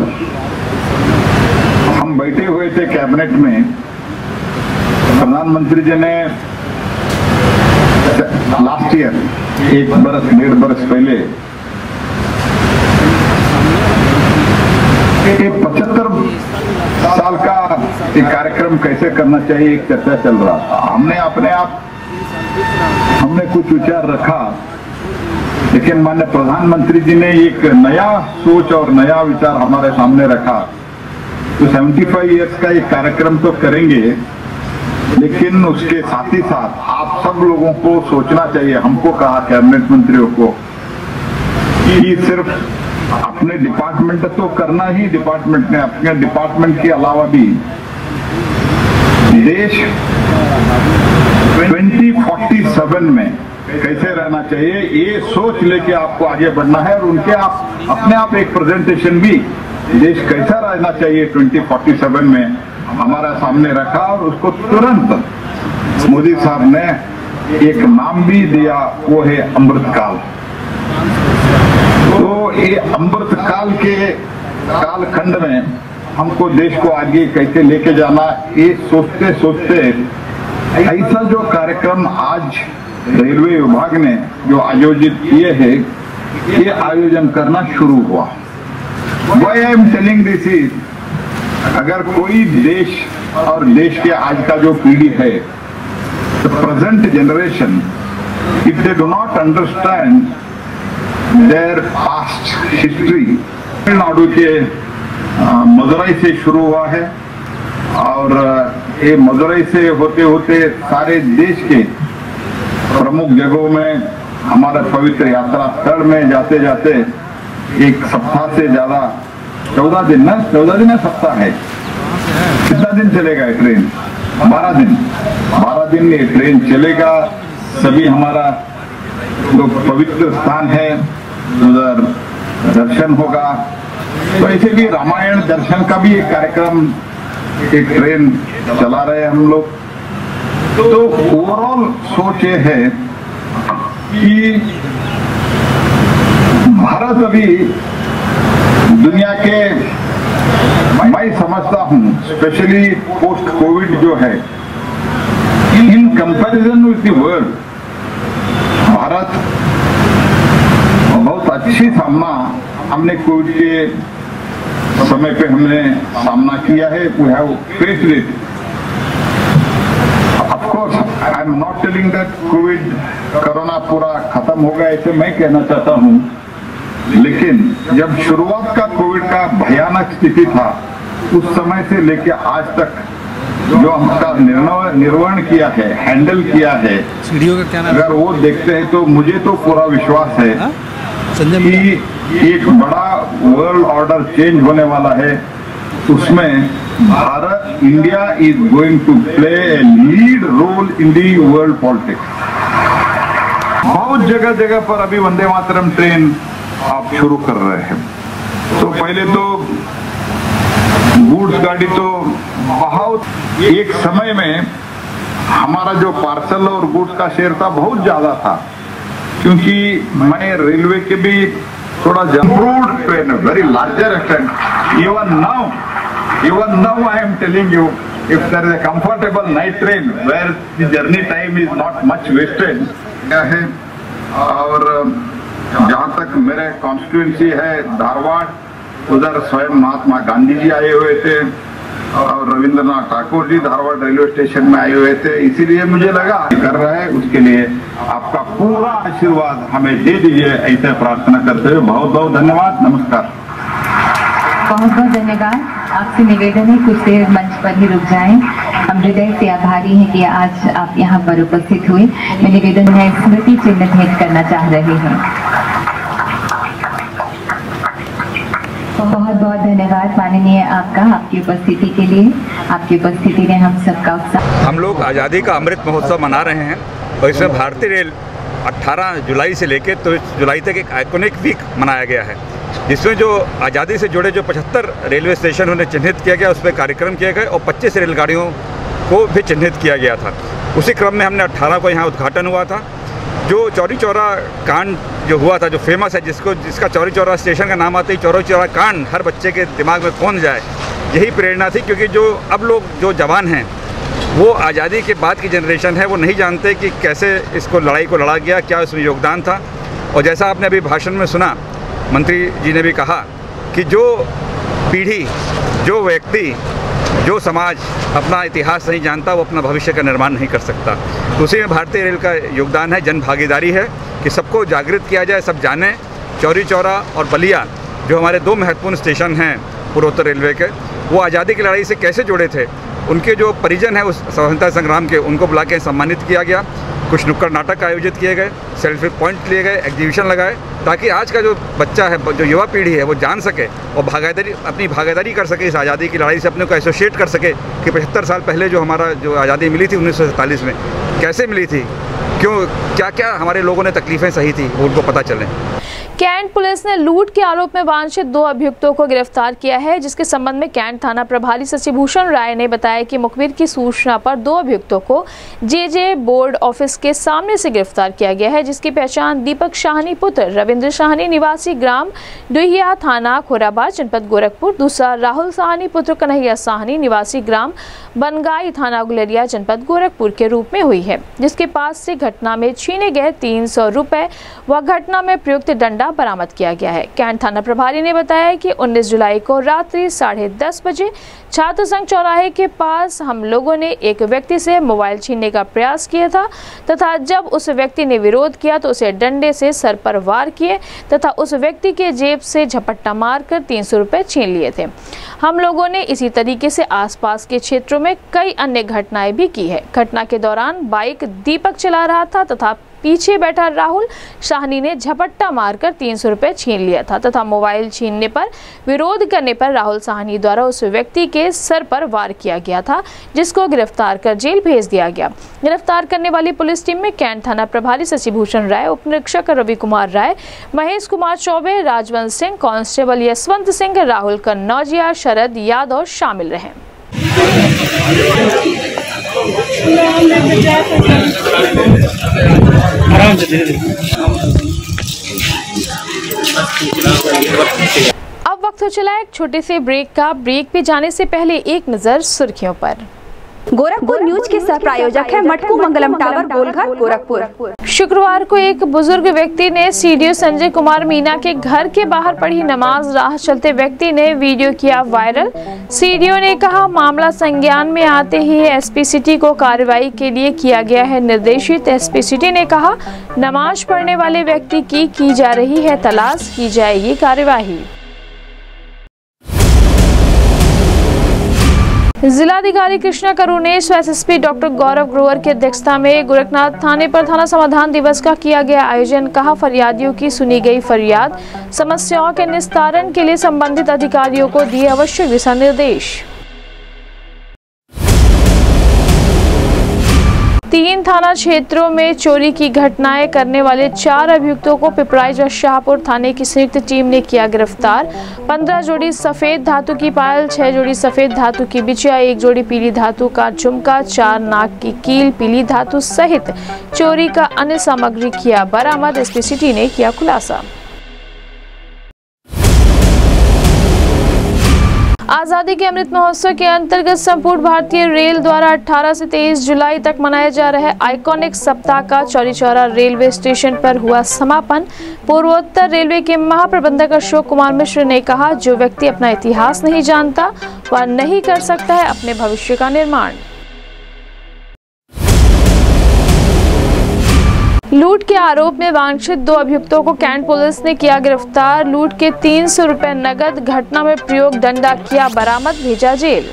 हम बैठे हुए थे कैबिनेट में, प्रधानमंत्री जी ने लास्ट ईयर एक बरस डेढ़ बरस पहले पचहत्तर साल का एक कार्यक्रम कैसे करना चाहिए एक चर्चा चल रहा था। हमने अपने आप हमने कुछ विचार रखा, लेकिन माननीय प्रधानमंत्री जी ने एक नया सोच और नया विचार हमारे सामने रखा। तो पचहत्तर इयर्स का एक कार्यक्रम तो करेंगे, लेकिन उसके साथ ही साथ आप सब लोगों को सोचना चाहिए, हमको कहा कैबिनेट मंत्रियों को, कि सिर्फ अपने डिपार्टमेंट तो करना ही डिपार्टमेंट ने, अपने डिपार्टमेंट के अलावा भी देश ट्वेंटी फोर्टी सेवन में कैसे रहना चाहिए, ये सोच लेके आपको आगे बढ़ना है। और उनके आप अपने आप एक प्रेजेंटेशन भी देश कैसा रहना चाहिए ट्वेंटी फोर्टी सेवन में हमारा सामने रखा, और उसको तुरंत मोदी साहब ने एक नाम भी दिया, वो है अमृतकाल। तो ये अमृतकाल के कालखंड में हमको देश को आगे कैसे लेके जाना, ये सोचते सोचते ऐसा जो कार्यक्रम आज रेलवे विभाग ने जो आयोजित किए हैं, ये आयोजन करना शुरू हुआ। Why I am telling this is, अगर कोई देश और देश के आज का जो पीढ़ी है, the present generation, if they do not understand their past history, Tamil Nadu के मदुरई से शुरू हुआ है और ये मदुरई से होते होते सारे देश के प्रमुख जगहों में हमारा पवित्र यात्रा स्थल में जाते जाते एक सप्ताह से ज्यादा, चौदह दिन ना चौदह दिन सप्ताह है, कितना दिन चलेगा ये ट्रेन? बारह दिन बारह दिन ये ट्रेन चलेगा। सभी हमारा जो पवित्र स्थान है उधर दर्शन होगा। तो ऐसे भी रामायण दर्शन का भी एक कार्यक्रम, एक ट्रेन चला रहे हैं हम लोग। तो ओवरऑल सोच ये है कि भारत अभी दुनिया के, मैं समझता हूँ स्पेशली पोस्ट कोविड जो है, in comparison with the world, Bharat बहुत अच्छी सामना हमने कोविड के समय पे हमने सामना किया है। We have faced it. Of course I am not telling that covid corona पूरा खत्म हो गया, ऐसे मैं कहना चाहता हूँ, लेकिन जब शुरुआत का कोविड का भयानक स्थिति था, उस समय से लेके आज तक जो हमका निर्णय निर्वहन किया है, हैंडल किया है, अगर वो देखते हैं तो मुझे तो पूरा विश्वास है कि एक बड़ा वर्ल्ड ऑर्डर चेंज होने वाला है। उसमें Bharat, India is going to play a lead role in the world politics. बहुत जगह जगह पर अभी वंदे मातरम ट्रेन आप शुरू कर रहे हैं। तो पहले तो गुड्स गाड़ी तो बहुत, एक समय में हमारा जो पार्सल और गुड्स का शेयर था बहुत ज्यादा था, क्योंकि मैं रेलवे के भी थोड़ा improved train, very larger extent. Even now even now I am telling you, if there is a comfortable night train where the journey time is not much wasted क्या है। और जहाँ तक मेरे कॉन्स्टिट्यूंसी है धारवाड़, उधर स्वयं महात्मा गांधी जी आए हुए थे और रविंद्रनाथ ठाकुर जी धारवाड़ रेलवे स्टेशन में आए हुए थे, इसीलिए मुझे लगा कर रहा है। उसके लिए आपका पूरा आशीर्वाद हमें दे दीजिए, ऐसे प्रार्थना करते हुए बहुत बहुत धन्यवाद। नमस्कार। बहुत बहुत धन्यवाद। आपसे निवेदन है कुछ देर मंच पर ही रुक जाएं। हम हृदय से आभारी हैं कि आज आप यहाँ पर उपस्थित हुए। मैं निवेदन है स्मृति चिन्ह भेंट करना चाह रहे हैं। बहुत बहुत धन्यवाद माननीय आपका, आपकी उपस्थिति के लिए। आपकी उपस्थिति ने हम सबका उत्साह। हम लोग आज़ादी का अमृत महोत्सव मना रहे हैं और इसमें भारतीय रेल अठारह जुलाई से लेकर तो जुलाई तक एक आइकॉनिक वीक मनाया गया है। जिसमें जो आज़ादी से जुड़े जो पचहत्तर रेलवे स्टेशन उन्हें चिन्हित किया गया, उस पर कार्यक्रम किए गए और पच्चीस रेलगाड़ियों को भी चिन्हित किया गया था। उसी क्रम में हमने अट्ठारह को यहाँ उद्घाटन हुआ था। जो चौरी चौरा कांड जो हुआ था, जो फेमस है, जिसको जिसका चौरी चौरा स्टेशन का नाम आते ही चौरी चौरा कांड हर बच्चे के दिमाग में कौन जाए, यही प्रेरणा थी। क्योंकि जो अब लोग जो जवान हैं वो आज़ादी के बाद की जनरेशन है, वो नहीं जानते कि कैसे इसको लड़ाई को लड़ा गया, क्या उसमें योगदान था। और जैसा आपने अभी भाषण में सुना, मंत्री जी ने भी कहा कि जो पीढ़ी, जो व्यक्ति, जो समाज अपना इतिहास नहीं जानता, वो अपना भविष्य का निर्माण नहीं कर सकता। तो उसी में भारतीय रेल का योगदान है, जन भागीदारी है कि सबको जागृत किया जाए, सब जानें चौरी चौरा और बलिया जो हमारे दो महत्वपूर्ण स्टेशन हैं पूर्वोत्तर रेलवे के, वो आज़ादी की लड़ाई से कैसे जुड़े थे। उनके जो परिजन हैं उस स्वतंत्रता संग्राम के, उनको बुला के सम्मानित किया गया। कुछ नुक्कड़ नाटक आयोजित किए गए, सेल्फी पॉइंट लिए गए, एग्जीबिशन लगाए, ताकि आज का जो बच्चा है, जो युवा पीढ़ी है, वो जान सके और भागीदारी अपनी भागीदारी कर सके इस आज़ादी की लड़ाई से, अपने को एसोसिएट कर सके कि पचहत्तर साल पहले जो हमारा जो आज़ादी मिली थी उन्नीस सौ सैंतालीस में, कैसे मिली थी, क्यों, क्या क्या हमारे लोगों ने तकलीफ़ें सही थी, वो उनको पता चले। कैंट पुलिस ने लूट के आरोप में वांछित दो अभियुक्तों को गिरफ्तार किया है, जिसके संबंध में कैंट थाना प्रभारी शशिभूषण राय ने बताया कि मुखबिर की सूचना पर दो अभियुक्तों को जेजे बोर्ड ऑफिस के सामने से गिरफ्तार किया गया है, जिसकी पहचान दीपक शाहनी पुत्र रविंद्र शाहनी निवासी ग्राम डुहिया थाना खोराबाद जनपद गोरखपुर, दूसरा राहुल साहनी पुत्र कन्हैया साहनी निवासी ग्राम बनगाई थाना गुलेरिया जनपद गोरखपुर के रूप में हुई है, जिसके पास से घटना में छीने गए तीन सौ रुपए व घटना में प्रयुक्त डंडा बरामद किया गया है। कैंट थाना प्रभारी ने बताया कि उन्नीस जुलाई को रात्रि साढ़े दस बजे छात्र संघ चौराहे के पास हम लोगों ने एक व्यक्ति से मोबाइल छीनने का प्रयास किया था तथा जब उस व्यक्ति ने विरोध किया तो उसे डंडे से सर पर वार किए तथा उस व्यक्ति के जेब से झपट्टा मारकर तीन सौ रुपए छीन लिए थे। हम लोगों ने इसी तरीके से आसपास के क्षेत्रों में कई अन्य घटनाएं भी की है। घटना के दौरान बाइक दीपक चला रहा था तथा पीछे बैठा राहुल शाहनी ने झपट्टा मारकर तीन सौ रुपए छीन लिया था तथा मोबाइल छीनने पर विरोध करने पर राहुल साहनी द्वारा उस व्यक्ति के सर पर वार किया गया था, जिसको गिरफ्तार कर जेल भेज दिया गया। गिरफ्तार करने वाली पुलिस टीम में कैंट थाना प्रभारी शशिभूषण राय, उप निरीक्षक रवि कुमार राय, महेश कुमार चौबे, राजवंश सिंह, कांस्टेबल यशवंत सिंह, राहुल कन्नौजिया, शरद यादव शामिल रहे। अब वक्त हो चला एक छोटे से ब्रेक का। ब्रेक पे जाने से पहले एक नजर सुर्खियों पर। गोरखपुर न्यूज के सह प्रायोजक है मटकू मंगलम टावर गोलघर गोरखपुर। शुक्रवार को एक बुजुर्ग व्यक्ति ने सीडीओ संजय कुमार मीना के घर के बाहर पढ़ी नमाज राह चलते व्यक्ति ने वीडियो किया वायरल। सीडीओ ने कहा, मामला संज्ञान में आते ही एसपी सिटी को कार्रवाई के लिए किया गया है निर्देशित। एसपी सिटी ने कहा, नमाज पढ़ने वाले व्यक्ति की की जा रही है तलाश, की जाएगी कार्यवाही। जिलाधिकारी कृष्णा करुणेश व एसएसपी डॉक्टर गौरव ग्रोवर की अध्यक्षता में गोरखनाथ थाने पर थाना समाधान दिवस का किया गया आयोजन। कहा, फरियादियों की सुनी गई फरियाद, समस्याओं के निस्तारण के लिए संबंधित अधिकारियों को दिए आवश्यक दिशा निर्देश। तीन थाना क्षेत्रों में चोरी की घटनाएं करने वाले चार अभियुक्तों को पिपराइच व शाहपुर थाने की संयुक्त टीम ने किया गिरफ्तार। पंद्रह जोड़ी सफेद धातु की पायल, छह जोड़ी सफेद धातु की बिछिया, एक जोड़ी पीली धातु का झुमका, चार नाक की कील पीली धातु सहित चोरी का अन्य सामग्री किया बरामद। एसपी सिटी ने किया खुलासा। आजादी के अमृत महोत्सव के अंतर्गत संपूर्ण भारतीय रेल द्वारा अठारह से तेईस जुलाई तक मनाया जा रहे आइकॉनिक सप्ताह का चौरी चौरा रेलवे स्टेशन पर हुआ समापन। पूर्वोत्तर रेलवे के महाप्रबंधक अशोक कुमार मिश्र ने कहा, जो व्यक्ति अपना इतिहास नहीं जानता वह नहीं कर सकता है अपने भविष्य का निर्माण। लूट के आरोप में वांछित दो अभियुक्तों को कैंट पुलिस ने किया गिरफ्तार। लूट के तीन सौ रुपए नगद, घटना में प्रयोग डंडा किया बरामद, भेजा जेल।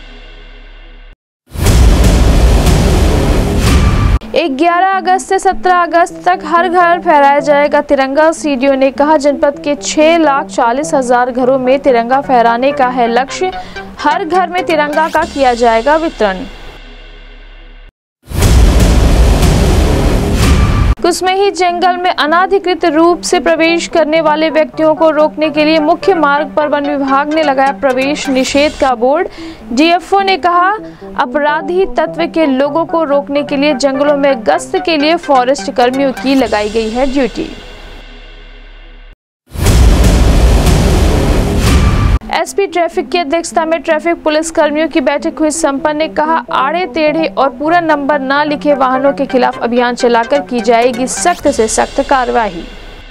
ग्यारह अगस्त से सत्रह अगस्त तक हर घर फहराया जाएगा तिरंगा। सीडीओ ने कहा, जनपद के छह लाख चालीस हजार घरों में तिरंगा फहराने का है लक्ष्य। हर घर में तिरंगा का किया जाएगा वितरण। कुसमे ही जंगल में अनाधिकृत रूप से प्रवेश करने वाले व्यक्तियों को रोकने के लिए मुख्य मार्ग पर वन विभाग ने लगाया प्रवेश निषेध का बोर्ड। डीएफओ ने कहा, अपराधी तत्व के लोगों को रोकने के लिए जंगलों में गश्त के लिए फॉरेस्ट कर्मियों की लगाई गई है ड्यूटी। एसपी ट्रैफिक की अध्यक्षता में ट्रैफिक पुलिस कर्मियों की बैठक हुई संपन्न। ने कहा, आड़े टेढ़े और पूरा नंबर न लिखे वाहनों के खिलाफ अभियान चलाकर की जाएगी सख्त से सख्त कार्रवाई।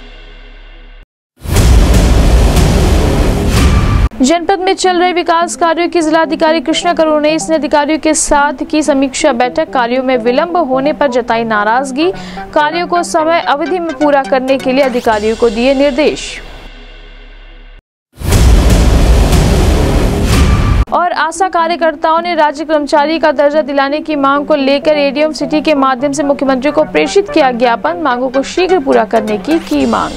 जनपद में चल रहे विकास कार्यों की जिलाधिकारी कृष्णा करुणेश ने अधिकारियों के साथ की समीक्षा बैठक। कार्यों में विलंब होने पर जताई नाराजगी। कार्यों को समय अवधि में पूरा करने के लिए अधिकारियों को दिए निर्देश। और आशा कार्यकर्ताओं ने राज्य कर्मचारी का दर्जा दिलाने की मांग को लेकर एडीएम सिटी के माध्यम से मुख्यमंत्री को प्रेषित किया ज्ञापन। मांगों को शीघ्र पूरा करने की की मांग।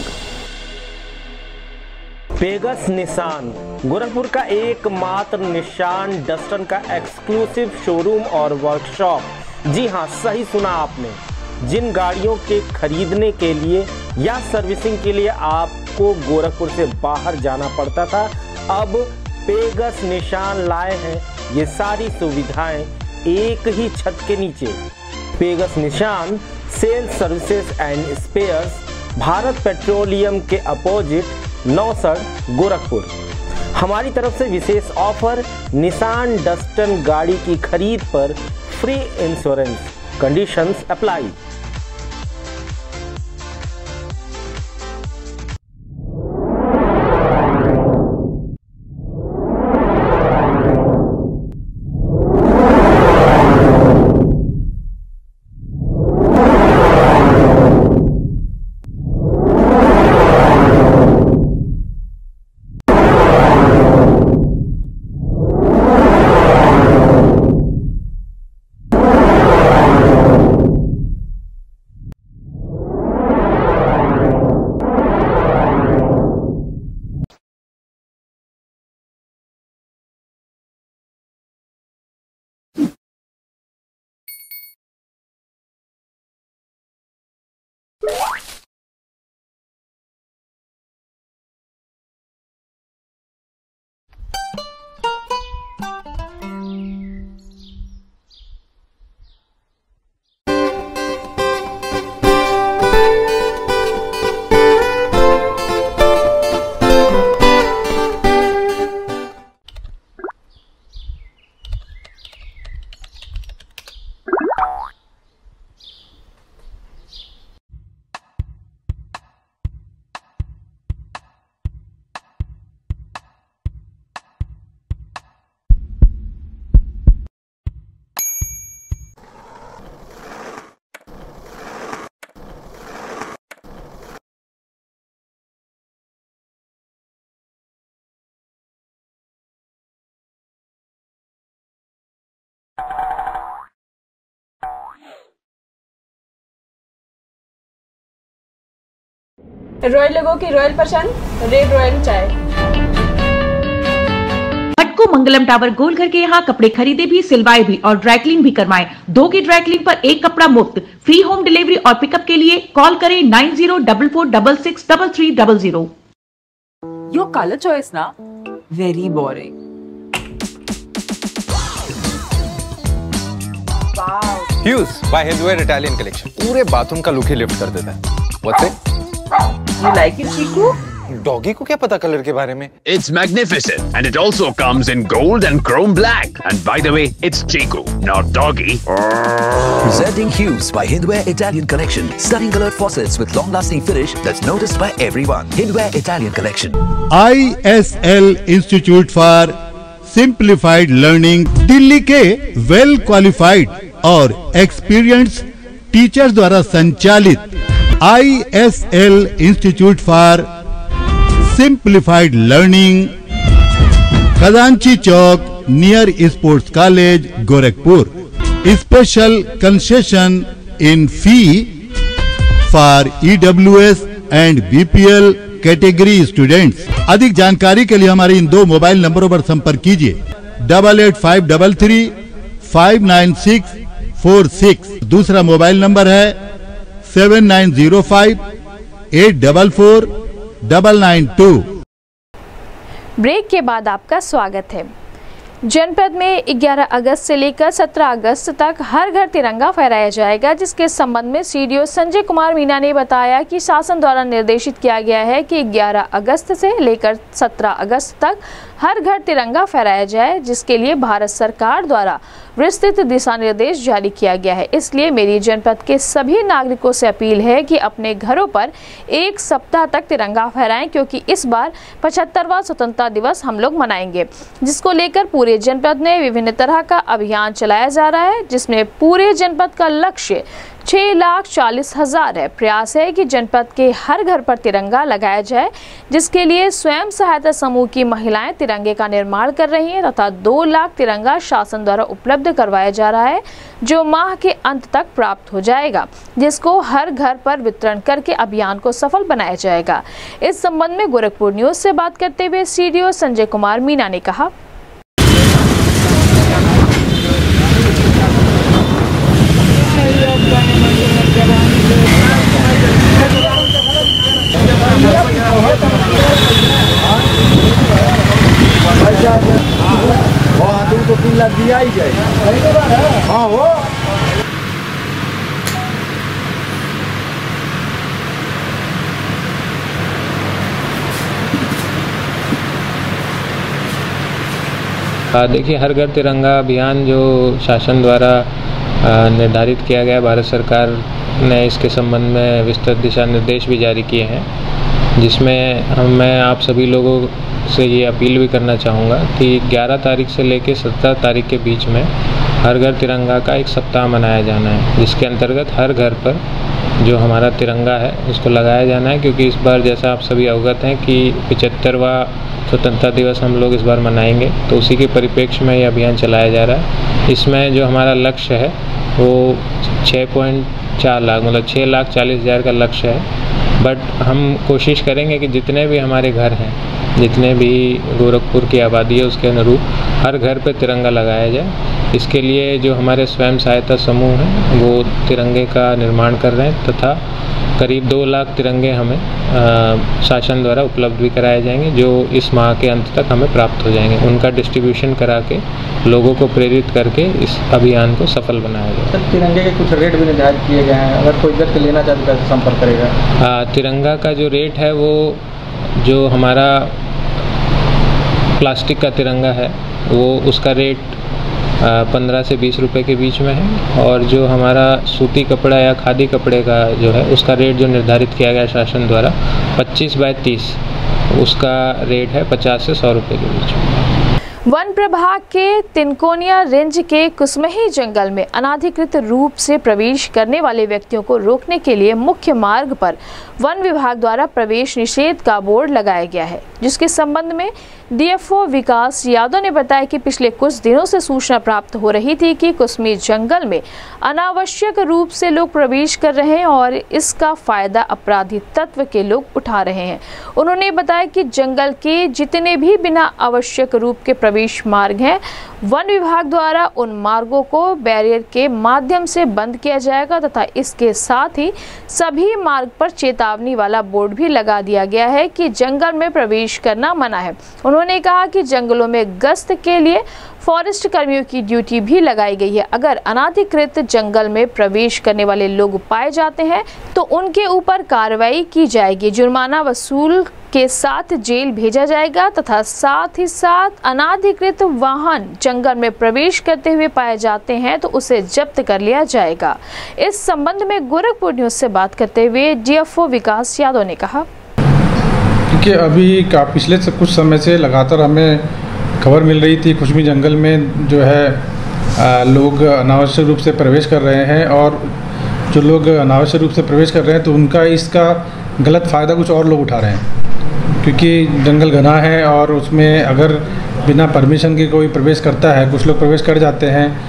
पेगस निशान गोरखपुर का एकमात्र निशान डस्टन का एक्सक्लूसिव शोरूम और वर्कशॉप। जी हां, सही सुना आपने। जिन गाड़ियों के खरीदने के लिए या सर्विसिंग के लिए आपको गोरखपुर से बाहर जाना पड़ता था, अब पेगस निशान लाए हैं ये सारी सुविधाएं एक ही छत के नीचे। पेगस Nissan sales services and spares, Bharat Petroleum के अपोजिट नौसड़ गोरखपुर। हमारी तरफ से विशेष ऑफर, निशान डस्टन गाड़ी की खरीद पर free insurance, conditions apply. Royal लोगों की रॉयल पसंद, रेड रॉयल चाय। मटको मंगलम टावर गोलघर के यहाँ कपड़े खरीदे भी, सिलवाए भी और ड्राइक्लिंग भी करवाएं। दो की ड्राइक्लिंग पर एक कपड़ा मुफ्त। फ्री होम डिलीवरी और पिकअप के लिए कॉल करें nine zero four four double six double three double zero. Your color choice na very boring. Wow. Hues by Hindware Italian collection. पूरे बाथरूम का लुक ही लिफ्ट कर देता है। What's it? You like it, Chiku? Doggy को क्या पता colour के बारे में? It's magnificent and it also comes in gold and chrome black. And by the way, it's Chiku, not doggy. Presenting Hues by Hindware Italian Collection. Stunning colored faucets with long-lasting finish that's noticed by everyone. Hindware Italian Collection. I S L Institute for Simplified Learning Delhi के well qualified और experience teachers द्वारा संचालित I S L Institute for Simplified Learning, Khajanchi Chowk near sports college Gorakhpur. Special concession in fee for E W S and B P L category students. अधिक जानकारी के लिए हमारे इन दो मोबाइल नंबरों पर संपर्क कीजिए double eight five double three five nine six four six. दूसरा मोबाइल नंबर है seven nine zero five eight double four double nine two. Break के बाद आपका स्वागत है। जनपद में ग्यारह अगस्त से लेकर सत्रह अगस्त तक हर घर तिरंगा फहराया जाएगा, जिसके संबंध में सीडीओ संजय कुमार मीना ने बताया कि शासन द्वारा निर्देशित किया गया है कि ग्यारह अगस्त से लेकर सत्रह अगस्त तक हर घर तिरंगा फहराया जाए, जिसके लिए भारत सरकार द्वारा विस्तृत दिशा निर्देश जारी किया गया है। इसलिए मेरी जनपद के सभी नागरिकों से अपील है कि अपने घरों पर एक सप्ताह तक तिरंगा फहराएं, क्योंकि इस बार पचहत्तरवां स्वतंत्रता दिवस हम लोग मनाएंगे, जिसको लेकर पूरे जनपद में विभिन्न तरह का अभियान चलाया जा रहा है, जिसमें पूरे जनपद का लक्ष्य छह लाख चालीस हजार है। प्रयास है कि जनपद के हर घर पर तिरंगा लगाया जाए, जिसके लिए स्वयं सहायता समूह की महिलाएं तिरंगे का निर्माण कर रही हैं तथा दो लाख तिरंगा शासन द्वारा उपलब्ध करवाया जा रहा है, जो माह के अंत तक प्राप्त हो जाएगा, जिसको हर घर पर वितरण करके अभियान को सफल बनाया जाएगा। इस संबंध में गोरखपुर न्यूज से बात करते हुए सीडीओ संजय कुमार मीना ने कहा, तो तीन लाख दिया ही जाए। हाँ हो देखिए, हर घर तिरंगा अभियान जो शासन द्वारा निर्धारित किया गया, भारत सरकार ने इसके संबंध में विस्तृत दिशा निर्देश भी जारी किए हैं, जिसमें हम मैं आप सभी लोगों से ये अपील भी करना चाहूँगा कि ग्यारह तारीख से लेकर सत्रह तारीख के बीच में हर घर तिरंगा का एक सप्ताह मनाया जाना है, जिसके अंतर्गत हर घर पर जो हमारा तिरंगा है उसको लगाया जाना है। क्योंकि इस बार जैसा आप सभी अवगत हैं कि पचहत्तरवां स्वतंत्रता दिवस हम लोग इस बार मनाएंगे, तो उसी के परिप्रेक्ष्य में ये अभियान चलाया जा रहा है। इसमें जो हमारा लक्ष्य है वो छः पॉइंट चार लाख मतलब छः लाख चालीस हज़ार का लक्ष्य है। बट हम कोशिश करेंगे कि जितने भी हमारे घर हैं, जितने भी गोरखपुर की आबादी है, उसके अनुरूप हर घर पे तिरंगा लगाया जाए। इसके लिए जो हमारे स्वयं सहायता समूह हैं वो तिरंगे का निर्माण कर रहे हैं तथा करीब दो लाख तिरंगे हमें आ, शासन द्वारा उपलब्ध भी कराए जाएंगे, जो इस माह के अंत तक हमें प्राप्त हो जाएंगे। उनका डिस्ट्रीब्यूशन करा के लोगों को प्रेरित करके इस अभियान को सफल बनाया जाए। सर, तिरंगे के कुछ रेट भी निर्धारित किए गए हैं, अगर कोई व्यक्ति लेना चाहता है तो संपर्क करेगा। आ, तिरंगा का जो रेट है वो जो हमारा प्लास्टिक का तिरंगा है वो उसका रेट पंद्रह से बीस रुपए के बीच में है, और जो हमारा सूती कपड़ा या खादी कपड़े का जो है उसका रेट जो निर्धारित किया गया शासन द्वारा पच्चीस बाय तीस, उसका रेट है पचास से सौ रुपये के बीच में। वन प्रभाग के तिनकोनिया रेंज के कुसमही जंगल में अनाधिकृत रूप से प्रवेश करने वाले व्यक्तियों को रोकने के लिए मुख्य मार्ग पर वन विभाग द्वारा प्रवेश निषेध का बोर्ड लगाया गया है, जिसके संबंध में डीएफओ विकास यादव ने बताया कि पिछले कुछ दिनों से सूचना प्राप्त हो रही थी कि कुसमी जंगल में अनावश्यक रूप से लोग प्रवेश कर रहे हैं और इसका फायदा अपराधी तत्व के लोग उठा रहे हैं। उन्होंने बताया कि जंगल के जितने भी बिना आवश्यक रूप के प्रवेश मार्ग हैं, वन विभाग द्वारा उन मार्गों को बैरियर के माध्यम से बंद किया जाएगा तथा इसके साथ ही सभी मार्ग पर चेतावनी वाला बोर्ड भी लगा दिया गया है कि जंगल में प्रवेश करना मना है। उन्होंने कहा कि जंगलों में गश्त के लिए फॉरेस्ट कर्मियों की ड्यूटी भी लगाई गई है। अगर अनाधिकृत जंगल में प्रवेश करने वाले लोग पाए जाते हैं तो उनके ऊपर कार्रवाई की जाएगी, जुर्माना वसूल के साथ जेल भेजा जाएगा तथा साथ ही साथ अनाधिकृत वाहन जंगल में प्रवेश करते हुए पाए जाते हैं तो उसे जब्त कर लिया जाएगा। इस संबंध में गोरखपुर न्यूज से बात करते हुए डीएफओ विकास यादव ने कहा, क्योंकि अभी का पिछले से कुछ समय से लगातार हमें खबर मिल रही थी कुसमी जंगल में जो है आ, लोग अनावश्यक रूप से प्रवेश कर रहे हैं, और जो लोग अनावश्यक रूप से प्रवेश कर रहे हैं तो उनका इसका गलत फ़ायदा कुछ और लोग उठा रहे हैं। क्योंकि जंगल घना है और उसमें अगर बिना परमिशन के कोई प्रवेश करता है, कुछ लोग प्रवेश कर जाते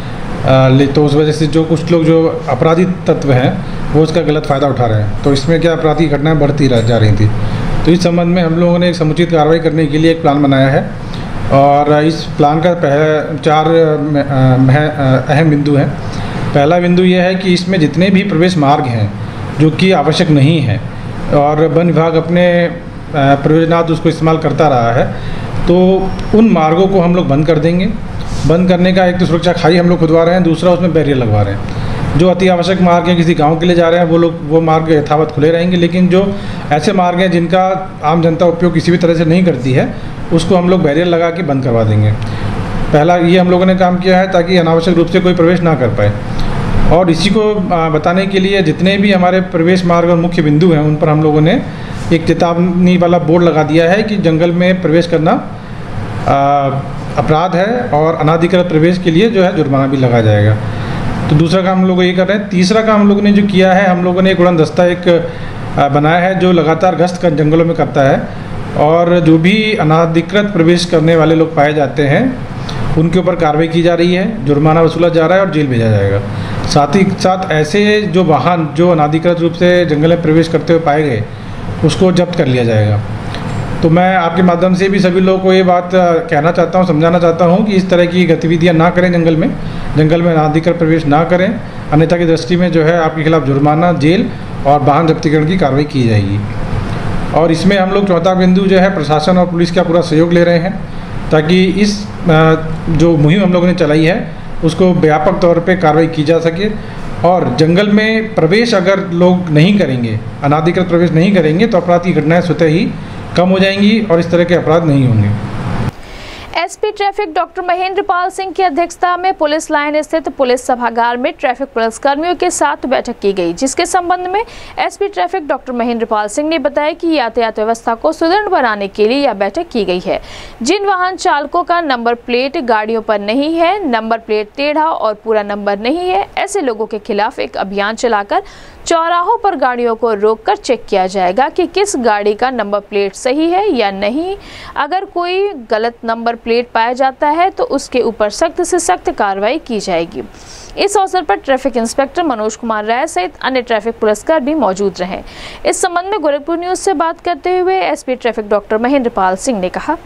हैं, तो उस वजह से जो कुछ लोग जो अपराधी तत्व हैं वो उसका गलत फ़ायदा उठा रहे हैं। तो इसमें क्या अपराधी घटनाएं बढ़ती जा रही थी। तो इस संबंध में हम लोगों ने एक समुचित कार्रवाई करने के लिए एक प्लान बनाया है, और इस प्लान का पहले चार अहम बिंदु हैं। पहला बिंदु यह है कि इसमें जितने भी प्रवेश मार्ग हैं जो कि आवश्यक नहीं है और वन विभाग अपने प्रयोजनार्थ उसको इस्तेमाल करता रहा है, तो उन मार्गों को हम लोग बंद कर देंगे। बंद करने का एक तो सुरक्षा खाई हम लोग खुदवा रहे हैं, दूसरा उसमें बैरियर लगवा रहे हैं। जो अति आवश्यक मार्ग हैं, किसी गांव के लिए जा रहे हैं, वो लोग वो मार्ग यथावत खुले रहेंगे, लेकिन जो ऐसे मार्ग हैं जिनका आम जनता उपयोग किसी भी तरह से नहीं करती है, उसको हम लोग बैरियर लगा के बंद करवा देंगे। पहला ये हम लोगों ने काम किया है ताकि अनावश्यक रूप से कोई प्रवेश ना कर पाए। और इसी को बताने के लिए जितने भी हमारे प्रवेश मार्ग और मुख्य बिंदु हैं, उन पर हम लोगों ने एक चेतावनी वाला बोर्ड लगा दिया है कि जंगल में प्रवेश करना अपराध है और अनाधिकृत प्रवेश के लिए जो है जुर्माना भी लगाया जाएगा। तो दूसरा काम हम लोग ये कर रहे हैं। तीसरा काम हम लोगों ने जो किया है, हम लोगों ने एक उड़न दस्ता एक बनाया है जो लगातार गश्त कर जंगलों में करता है, और जो भी अनाधिकृत प्रवेश करने वाले लोग पाए जाते हैं उनके ऊपर कार्रवाई की जा रही है, जुर्माना वसूला जा रहा है और जेल भेजा जाएगा। साथ ही साथ ऐसे जो वाहन जो अनाधिकृत रूप से जंगल में प्रवेश करते हुए पाए गए, उसको जब्त कर लिया जाएगा। तो मैं आपके माध्यम से भी सभी लोगों को ये बात कहना चाहता हूँ, समझाना चाहता हूँ कि इस तरह की गतिविधियाँ ना करें जंगल में, जंगल में अनाधिकृत प्रवेश ना करें, अन्यथा की दृष्टि में जो है आपके खिलाफ जुर्माना, जेल और वाहन जब्तीकरण की कार्रवाई की जाएगी। और इसमें हम लोग चौथा बिंदु जो है प्रशासन और पुलिस का पूरा सहयोग ले रहे हैं, ताकि इस जो मुहिम हम लोगों ने चलाई है उसको व्यापक तौर पे कार्रवाई की जा सके, और जंगल में प्रवेश अगर लोग नहीं करेंगे, अनाधिकृत प्रवेश नहीं करेंगे, तो अपराध की घटनाएं स्वतः ही कम हो जाएंगी और इस तरह के अपराध नहीं होंगे। SP traffic doctor Mahendra Pal Singh की अध्यक्षता में पुलिस लाइन स्थित पुलिस सभागार में ट्रैफिक पुलिस कर्मियों के साथ बैठक की गई, जिसके संबंध में SP traffic doctor Mahendra Pal Singh ने बताया कि यातायात व्यवस्था को सुदृढ़ बनाने के लिए यह बैठक की गई है। जिन वाहन चालकों का नंबर प्लेट गाड़ियों पर नहीं है, नंबर प्लेट टेढ़ा और पूरा नंबर नहीं है, ऐसे लोगों के खिलाफ एक अभियान चलाकर चौराहों पर गाड़ियों को रोककर चेक किया जाएगा कि किस गाड़ी का नंबर प्लेट सही है या नहीं। अगर कोई गलत नंबर प्लेट पाया जाता है तो उसके ऊपर सख्त से सख्त कार्रवाई की जाएगी। इस अवसर पर ट्रैफिक इंस्पेक्टर मनोज कुमार राय सहित अन्य ट्रैफिक पुलिसकर्मी भी मौजूद रहे। इस संबंध में गोरखपुर न्यूज से बात करते हुए SP traffic doctor Mahendra Pal Singh ने कहा,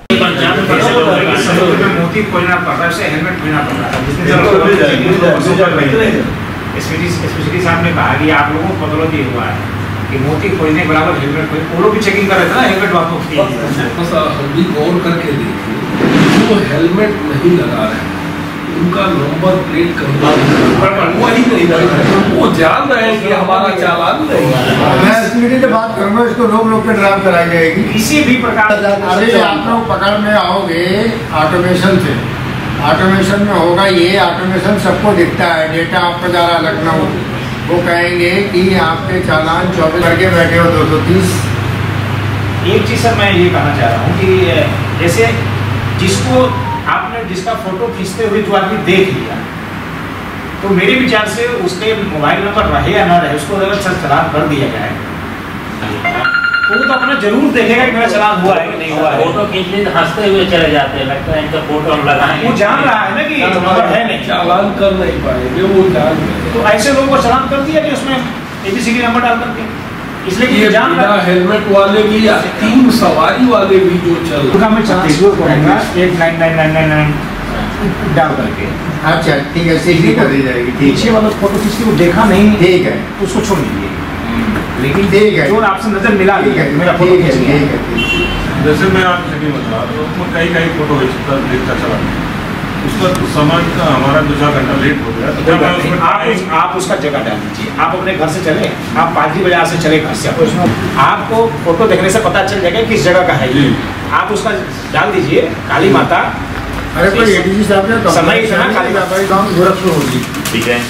स्पेशली साहब ने कहा कि आप लोगों को बदौलत ये हुआ है कि मोती खोजने के बराबर हेलमेट खोज, वो लोग भी चेकिंग कर रहे थे ना, हेलमेट वापस हम भी गौर करके देखिए, वो हेलमेट नहीं लगा रहे हैं, उनका नंबर प्लेट कहीं वही नहीं लगा है, वो जान रहे हैं कि हमारा चालान नहीं है। मैं स्पीड से बात करूँगा, इसको रोक रोक के ड्राइव कराई जाएगी किसी भी प्रकार। अरे आप लोग पकड़ में आओगे ऑटोमेशन से, ऑटोमेशन में होगा ये, ऑटोमेशन सबको दिखता है, डेटा आपका जा रहा लखनऊ, वो कहेंगे कि आपके चालान चौबीस करके बैठे हो दो सौ तीस। एक चीज़ सर मैं ये कहना चाह रहा हूँ कि जैसे जिसको आपने जिसका फोटो खींचते हुए जो आदमी देख लिया, तो मेरे विचार से उसके मोबाइल नंबर रहे या ना रहे, उसको अगर सर चालान कर दिया जाए तो वो तो अपना जरूर देखेगा कि मेरा चालान हुआ है कि नहीं हुआ है। फोटो खींचने तो हंसते हुए चले जाते हैं, लगता है इनका फोटो हम लगाएं। वो जान रहा है ना कि नंबर है नहीं, चालान कर नहीं पाएंगे, वो जान। तो ऐसे लोगों को चालान कर दिया कि उसमें एबीसीडी नंबर डाल करके, इसलिए ये जान रहा हेलमेट वाले भी या तीन सवारी वाले भी जो चल रहा है एक nine nine nine nine nine डाल करके। अच्छा ठीक है, सीधी कर दी जाएगी। पीछे वाला फोटो किसी को देखा नहीं, ठीक है, उसको छोड़ दीजिए, लेकिन ठीक है, जो आपसे नजर मिला मेरा फोटो खींच लिया। जैसे मैं आप सभी बता रहा हूँ, कई कई फोटो देखता चला, उसका समय का हमारा दो चार घंटा लेट हो गया, तो आप उस, आप उसका जगह डाल दीजिए। आप अपने घर से चले, आप पालकी बाजार से चले घर से, आपको फोटो देखने से पता चल जाएगा किस जगह का है ये। आप उसका डाल दीजिए काली माता। अरे कोई एडीजी साहब ने समय इतना काली माता गाँव गोरखपुर होगी, ठीक है,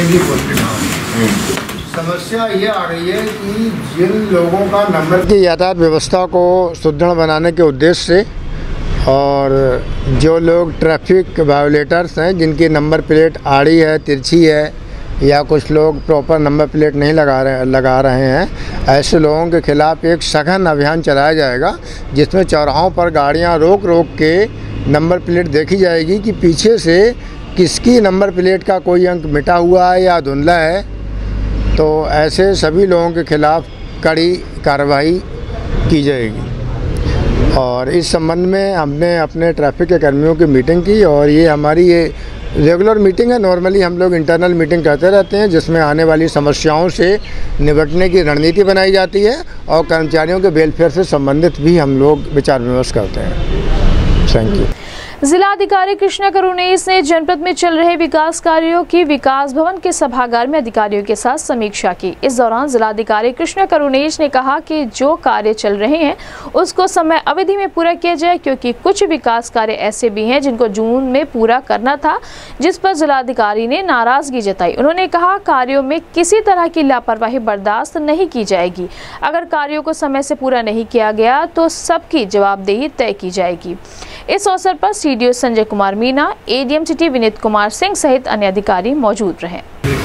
समस्या ये आ रही है कि जिन लोगों का नंबर की यातायात व्यवस्था को सुदृढ़ बनाने के उद्देश्य से, और जो लोग ट्रैफिक वायोलेटर्स हैं जिनकी नंबर प्लेट आड़ी है, तिरछी है, या कुछ लोग प्रॉपर नंबर प्लेट नहीं लगा रहे लगा रहे हैं, ऐसे लोगों के खिलाफ एक सघन अभियान चलाया जाएगा, जिसमें चौराहों पर गाड़ियां रोक रोक के नंबर प्लेट देखी जाएगी कि पीछे से किसकी नंबर प्लेट का कोई अंक मिटा हुआ है या धुंधला है। तो ऐसे सभी लोगों के खिलाफ कड़ी कार्रवाई की जाएगी। और इस संबंध में हमने अपने ट्रैफिक के कर्मियों की मीटिंग की, और ये हमारी ये रेगुलर मीटिंग है। नॉर्मली हम लोग इंटरनल मीटिंग करते रहते हैं जिसमें आने वाली समस्याओं से निपटने की रणनीति बनाई जाती है और कर्मचारियों के वेलफेयर से संबंधित भी हम लोग विचार विमर्श करते हैं। Thank you. जिलाधिकारी कृष्णा करुणेश ने जनपद में चल रहे विकास कार्यों की विकास भवन के सभागार में अधिकारियों के साथ समीक्षा की। इस दौरान जिलाधिकारी कृष्णा करुणेश ने कहा कि जो कार्य चल रहे हैं उसको समय अवधि में पूरा किया जाए, क्योंकि कुछ विकास कार्य ऐसे भी हैं जिनको जून में पूरा करना था, जिस पर जिलाधिकारी ने नाराजगी जताई। उन्होंने कहा कार्यों में किसी तरह की लापरवाही बर्दाश्त नहीं की जाएगी। अगर कार्यों को समय से पूरा नहीं किया गया तो सबकी जवाबदेही तय की जाएगी। इस अवसर पर CDO Sanjay Kumar Meena, ADM city Vineet Kumar Singh सहित अन्य अधिकारी मौजूद रहे।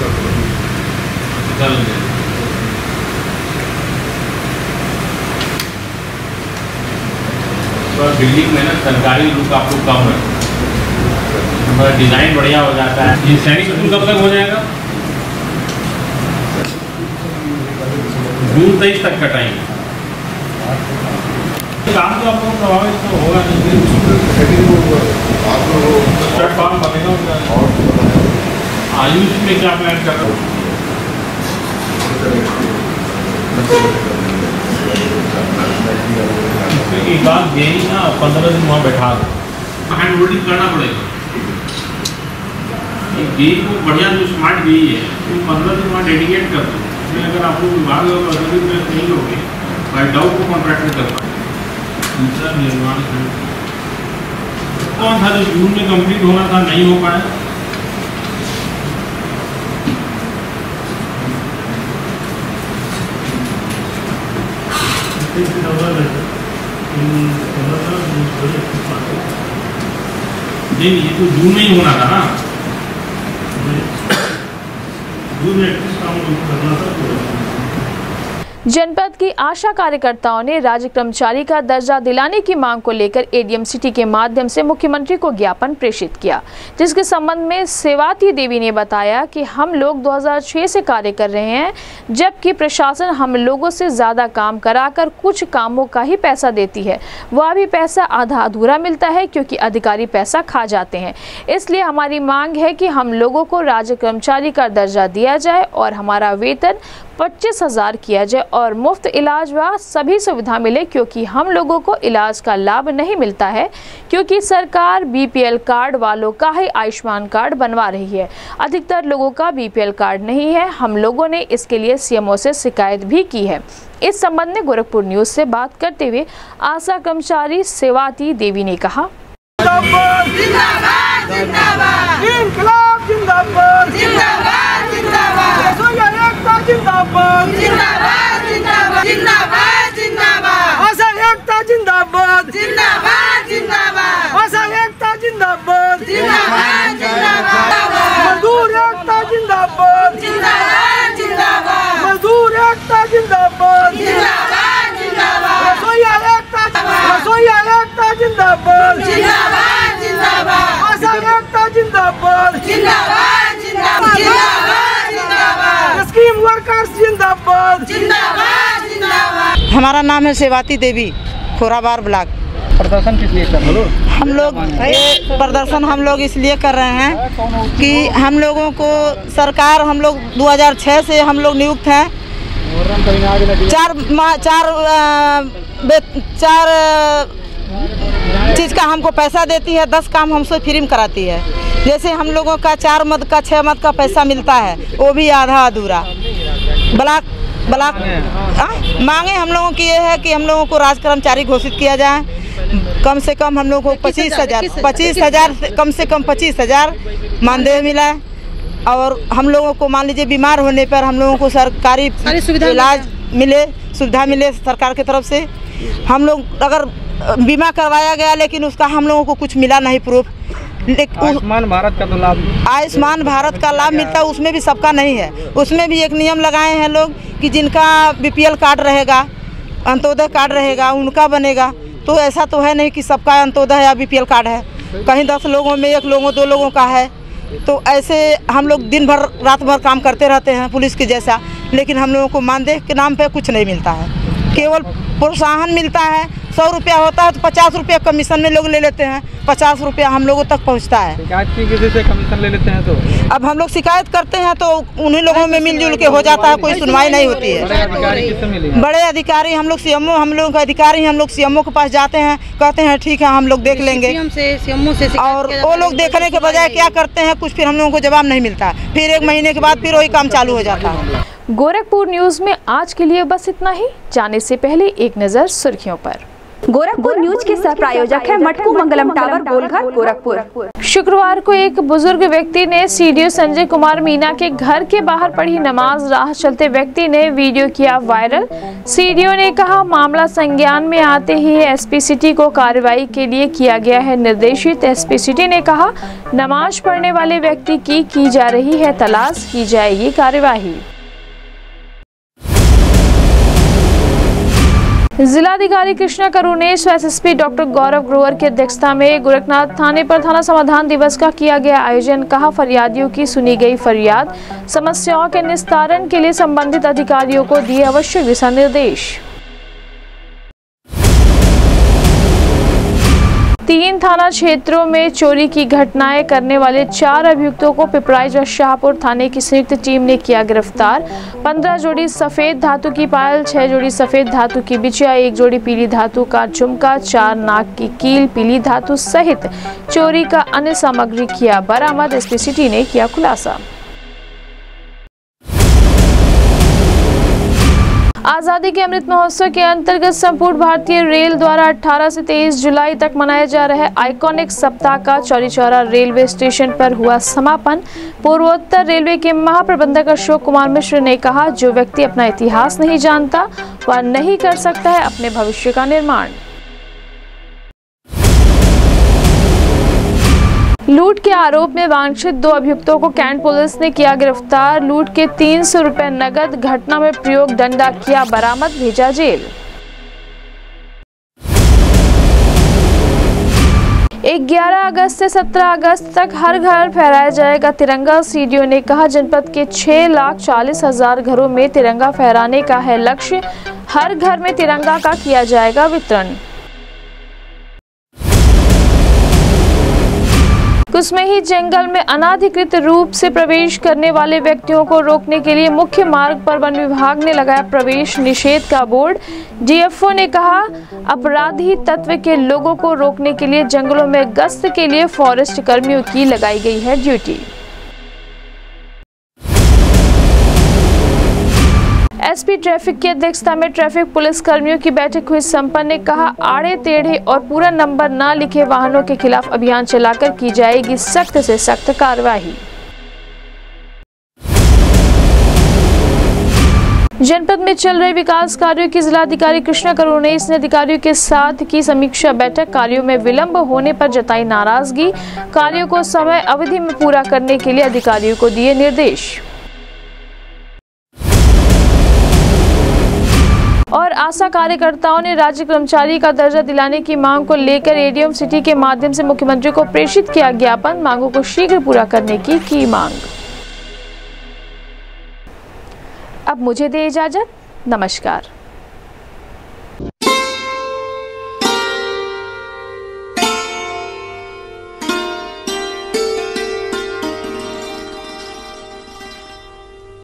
बिल्डिंग में ना सरकारी लुक आपको कम है, हमारा डिजाइन बढ़िया हो जाता है। ये सैनिक स्कूल कब तक हो जाएगा? जून तेईस तक का टाइम। काम तो आपको प्रभावित तो होगा नहीं, प्लेटफॉर्म बनेगा। आयुष में क्या प्लान कर रहा हूँ? एक बात यही ना, पंद्रह दिन वहाँ बैठा दो, हैंड होल्डिंग करना पड़ेगा। गेट को बढ़िया जो स्मार्ट गई है तो पंद्रह दिन वहाँ डेडिकेट कर दो। अगर आप लोग विभाग नहीं लोगे, बाई डाउट को कॉन्ट्रैक्ट में कर पाए। दूसरा निर्माण कौन था जो जून में कंप्लीट होना था, नहीं हो पाया। नहीं, ये तो जून में ही होना था ना, जून में काम करना था। जनपद की आशा कार्यकर्ताओं ने राज्य कर्मचारी का दर्जा दिलाने की मांग को लेकर एडीएम सिटी के माध्यम से मुख्यमंत्री को ज्ञापन प्रेषित किया, जिसके संबंध में सेवाती देवी ने बताया कि हम लोग दो हज़ार छह से कार्य कर रहे हैं, जबकि प्रशासन हम लोगों से ज्यादा काम कराकर कुछ कामों का ही पैसा देती है। वह भी पैसा आधा अधूरा मिलता है क्योंकि अधिकारी पैसा खा जाते हैं। इसलिए हमारी मांग है कि हम लोगों को राज्य कर्मचारी का दर्जा दिया जाए और हमारा वेतन पच्चीस हजार किया जाए और मुफ्त इलाज व सभी सुविधा मिले, क्योंकि हम लोगों को इलाज का लाभ नहीं मिलता है, क्योंकि सरकार बीपीएल कार्ड वालों का ही आयुष्मान कार्ड बनवा रही है। अधिकतर लोगों का बीपीएल कार्ड नहीं है। हम लोगों ने इसके लिए सीएमओ से शिकायत भी की है। इस संबंध में गोरखपुर न्यूज से बात करते हुए आशा कर्मचारी सेवाती देवी ने कहा, जिंदाबाद जिंदाबाद जिंदाबाद जिंदाबाद जिंदाबाद आशा एकता जिंदाबाद जिंदाबाद जिंदाबाद आशा एकता जिंदाबाद जिंदाबाद जिंदाबाद मजदूर एकता जिंदाबाद जिंदाबाद जिंदाबाद मजदूर एकता जिंदाबाद जिंदाबाद जिंदाबाद रसोईया एकता रसोईया एकता जिंदाबाद जिंदाबाद जिंदाबाद आशा एकता जिंदाबाद जिंदाबाद जिंदाबाद स्कीम वर्कर्स जिंदाबाद जिंदाबाद जिंदाबाद। हमारा नाम है सेवाती देवी, खोराबार ब्लॉक। प्रदर्शन किस लिए कर रहे हैं? हम लोग ये प्रदर्शन हम लोग इसलिए कर रहे हैं कि हम लोगों को सरकार, हम लोग दो हज़ार छह से हम लोग नियुक्त हैं। चार चार चार चीज़ का हमको पैसा देती है, दस काम हमसे फ्री में कराती है। जैसे हम लोगों का चार मद का छः मद का पैसा मिलता है, वो भी आधा अधूरा। ब्लॉक ब्लॉक मांगे हम लोगों की ये है कि हम लोगों को राज कर्मचारी घोषित किया जाए। कम से कम हम लोग को पच्चीस हजार पच्चीस हजार कम से कम पच्चीस हजार मानदेय मिला है। और हम लोगों को मान लीजिए बीमार होने पर हम लोगों को सरकारी इलाज मिले, सुविधा मिले सरकार की तरफ से। हम लोग अगर बीमा करवाया गया लेकिन उसका हम लोगों को कुछ मिला नहीं प्रूफ। आयुष्मान भारत का तो लाभ आयुष्मान भारत का लाभ मिलता है, उसमें भी सबका नहीं है। उसमें भी एक नियम लगाए हैं लोग कि जिनका बीपीएल कार्ड रहेगा, अंत्योदय कार्ड रहेगा, उनका बनेगा। तो ऐसा तो है नहीं कि सबका अंत्योदय या बीपीएल कार्ड है। कहीं दस लोगों में एक लोगों दो लोगों का है। तो ऐसे हम लोग दिन भर रात भर काम करते रहते हैं पुलिस के जैसा, लेकिन हम लोगों को मानदेय के नाम पे कुछ नहीं मिलता है। केवल प्रोत्साहन मिलता है, सौ रुपया होता है तो पचास रुपया कमीशन में लोग ले लेते हैं, पचास रुपया हम लोगों तक पहुंचता है। शिकायत की किसी से कमीशन ले लेते हैं तो अब हम लोग शिकायत करते हैं तो उन्हीं लोगों में मिलजुल के हो जाता है, कोई सुनवाई नहीं होती है। बड़े अधिकारी हम लोग सीएमओ हम लोग का अधिकारी हम लोग सीएमओ के पास जाते हैं, कहते हैं ठीक है हम लोग देख लेंगे, और वो लोग देखने के बजाय क्या करते हैं कुछ, फिर हम लोगों को जवाब नहीं मिलता, फिर एक महीने के बाद फिर वही काम चालू हो जाता है। गोरखपुर न्यूज में आज के लिए बस इतना ही। जाने से पहले एक नजर सुर्खियों पर। गोरखपुर न्यूज के सह प्रायोजक है मटकू मंगलम टावर गोलघर गोरखपुर। शुक्रवार को एक बुजुर्ग व्यक्ति ने सीडीओ संजय कुमार मीना के घर के बाहर पढ़ी नमाज। राह चलते व्यक्ति ने वीडियो किया वायरल। सीडीओ ने कहा मामला संज्ञान में आते ही एसपी सिटी को कार्रवाई के लिए किया गया है निर्देशित। एसपी सिटी ने कहा नमाज पढ़ने वाले व्यक्ति की की जा रही है तलाश, की जाएगी कार्यवाही। जिलाधिकारी कृष्णा करुणेश व एसएसपी डॉक्टर गौरव ग्रोवर की अध्यक्षता में गोरखनाथ थाने पर थाना समाधान दिवस का किया गया आयोजन। कहा फरियादियों की सुनी गई फरियाद, समस्याओं के निस्तारण के लिए संबंधित अधिकारियों को दिए आवश्यक दिशा निर्देश। तीन थाना क्षेत्रों में चोरी की घटनाएं करने वाले चार अभियुक्तों को पिपराइच व शाहपुर थाने की संयुक्त टीम ने किया गिरफ्तार। पंद्रह जोड़ी सफेद धातु की पायल, छह जोड़ी सफेद धातु की बिछिया, एक जोड़ी पीली धातु का झुमका, चार नाक की कील पीली धातु सहित चोरी का अन्य सामग्री किया बरामद। एसपी सिटी ने किया खुलासा। आजादी के अमृत महोत्सव के अंतर्गत संपूर्ण भारतीय रेल द्वारा अठारह से तेईस जुलाई तक मनाया जा रहा है आइकॉनिक सप्ताह का चौरी चौरा रेलवे स्टेशन पर हुआ समापन। पूर्वोत्तर रेलवे के महाप्रबंधक अशोक कुमार मिश्र ने कहा जो व्यक्ति अपना इतिहास नहीं जानता वह नहीं कर सकता है अपने भविष्य का निर्माण। लूट के आरोप में वांछित दो अभियुक्तों को कैंट पुलिस ने किया गिरफ्तार। लूट के तीन सौ रुपए नगद, घटना में प्रयोग डंडा किया बरामद, भेजा जेल। ग्यारह अगस्त से सत्रह अगस्त तक हर घर फहराया जाएगा तिरंगा। सीडीओ ने कहा जनपद के छह लाख चालीस हजार घरों में तिरंगा फहराने का है लक्ष्य। हर घर में तिरंगा का किया जाएगा वितरण। कुसमेही जंगल में अनाधिकृत रूप से प्रवेश करने वाले व्यक्तियों को रोकने के लिए मुख्य मार्ग पर वन विभाग ने लगाया प्रवेश निषेध का बोर्ड। डीएफओ ने कहा अपराधी तत्व के लोगों को रोकने के लिए जंगलों में गश्त के लिए फॉरेस्ट कर्मियों की लगाई गई है ड्यूटी। एसपी ट्रैफिक की अध्यक्षता में ट्रैफिक पुलिस कर्मियों की बैठक हुई संपन्न। ने कहा आड़े टेढ़े और पूरा नंबर न लिखे वाहनों के खिलाफ अभियान चलाकर की जाएगी सख्त से सख्त कार्रवाई। जनपद में चल रहे विकास कार्यों की जिलाधिकारी कृष्णा करुणेश ने अधिकारियों के साथ की समीक्षा बैठक। कार्यों में विलंब होने पर जताई नाराजगी। कार्यों को समय अवधि में पूरा करने के लिए अधिकारियों को दिए निर्देश। और आशा कार्यकर्ताओं ने राज्य कर्मचारी का दर्जा दिलाने की मांग को लेकर एडीएम सिटी के माध्यम से मुख्यमंत्री को प्रेषित किया ज्ञापन। मांगों को शीघ्र पूरा करने की की मांग। अब मुझे दे इजाजत, नमस्कार।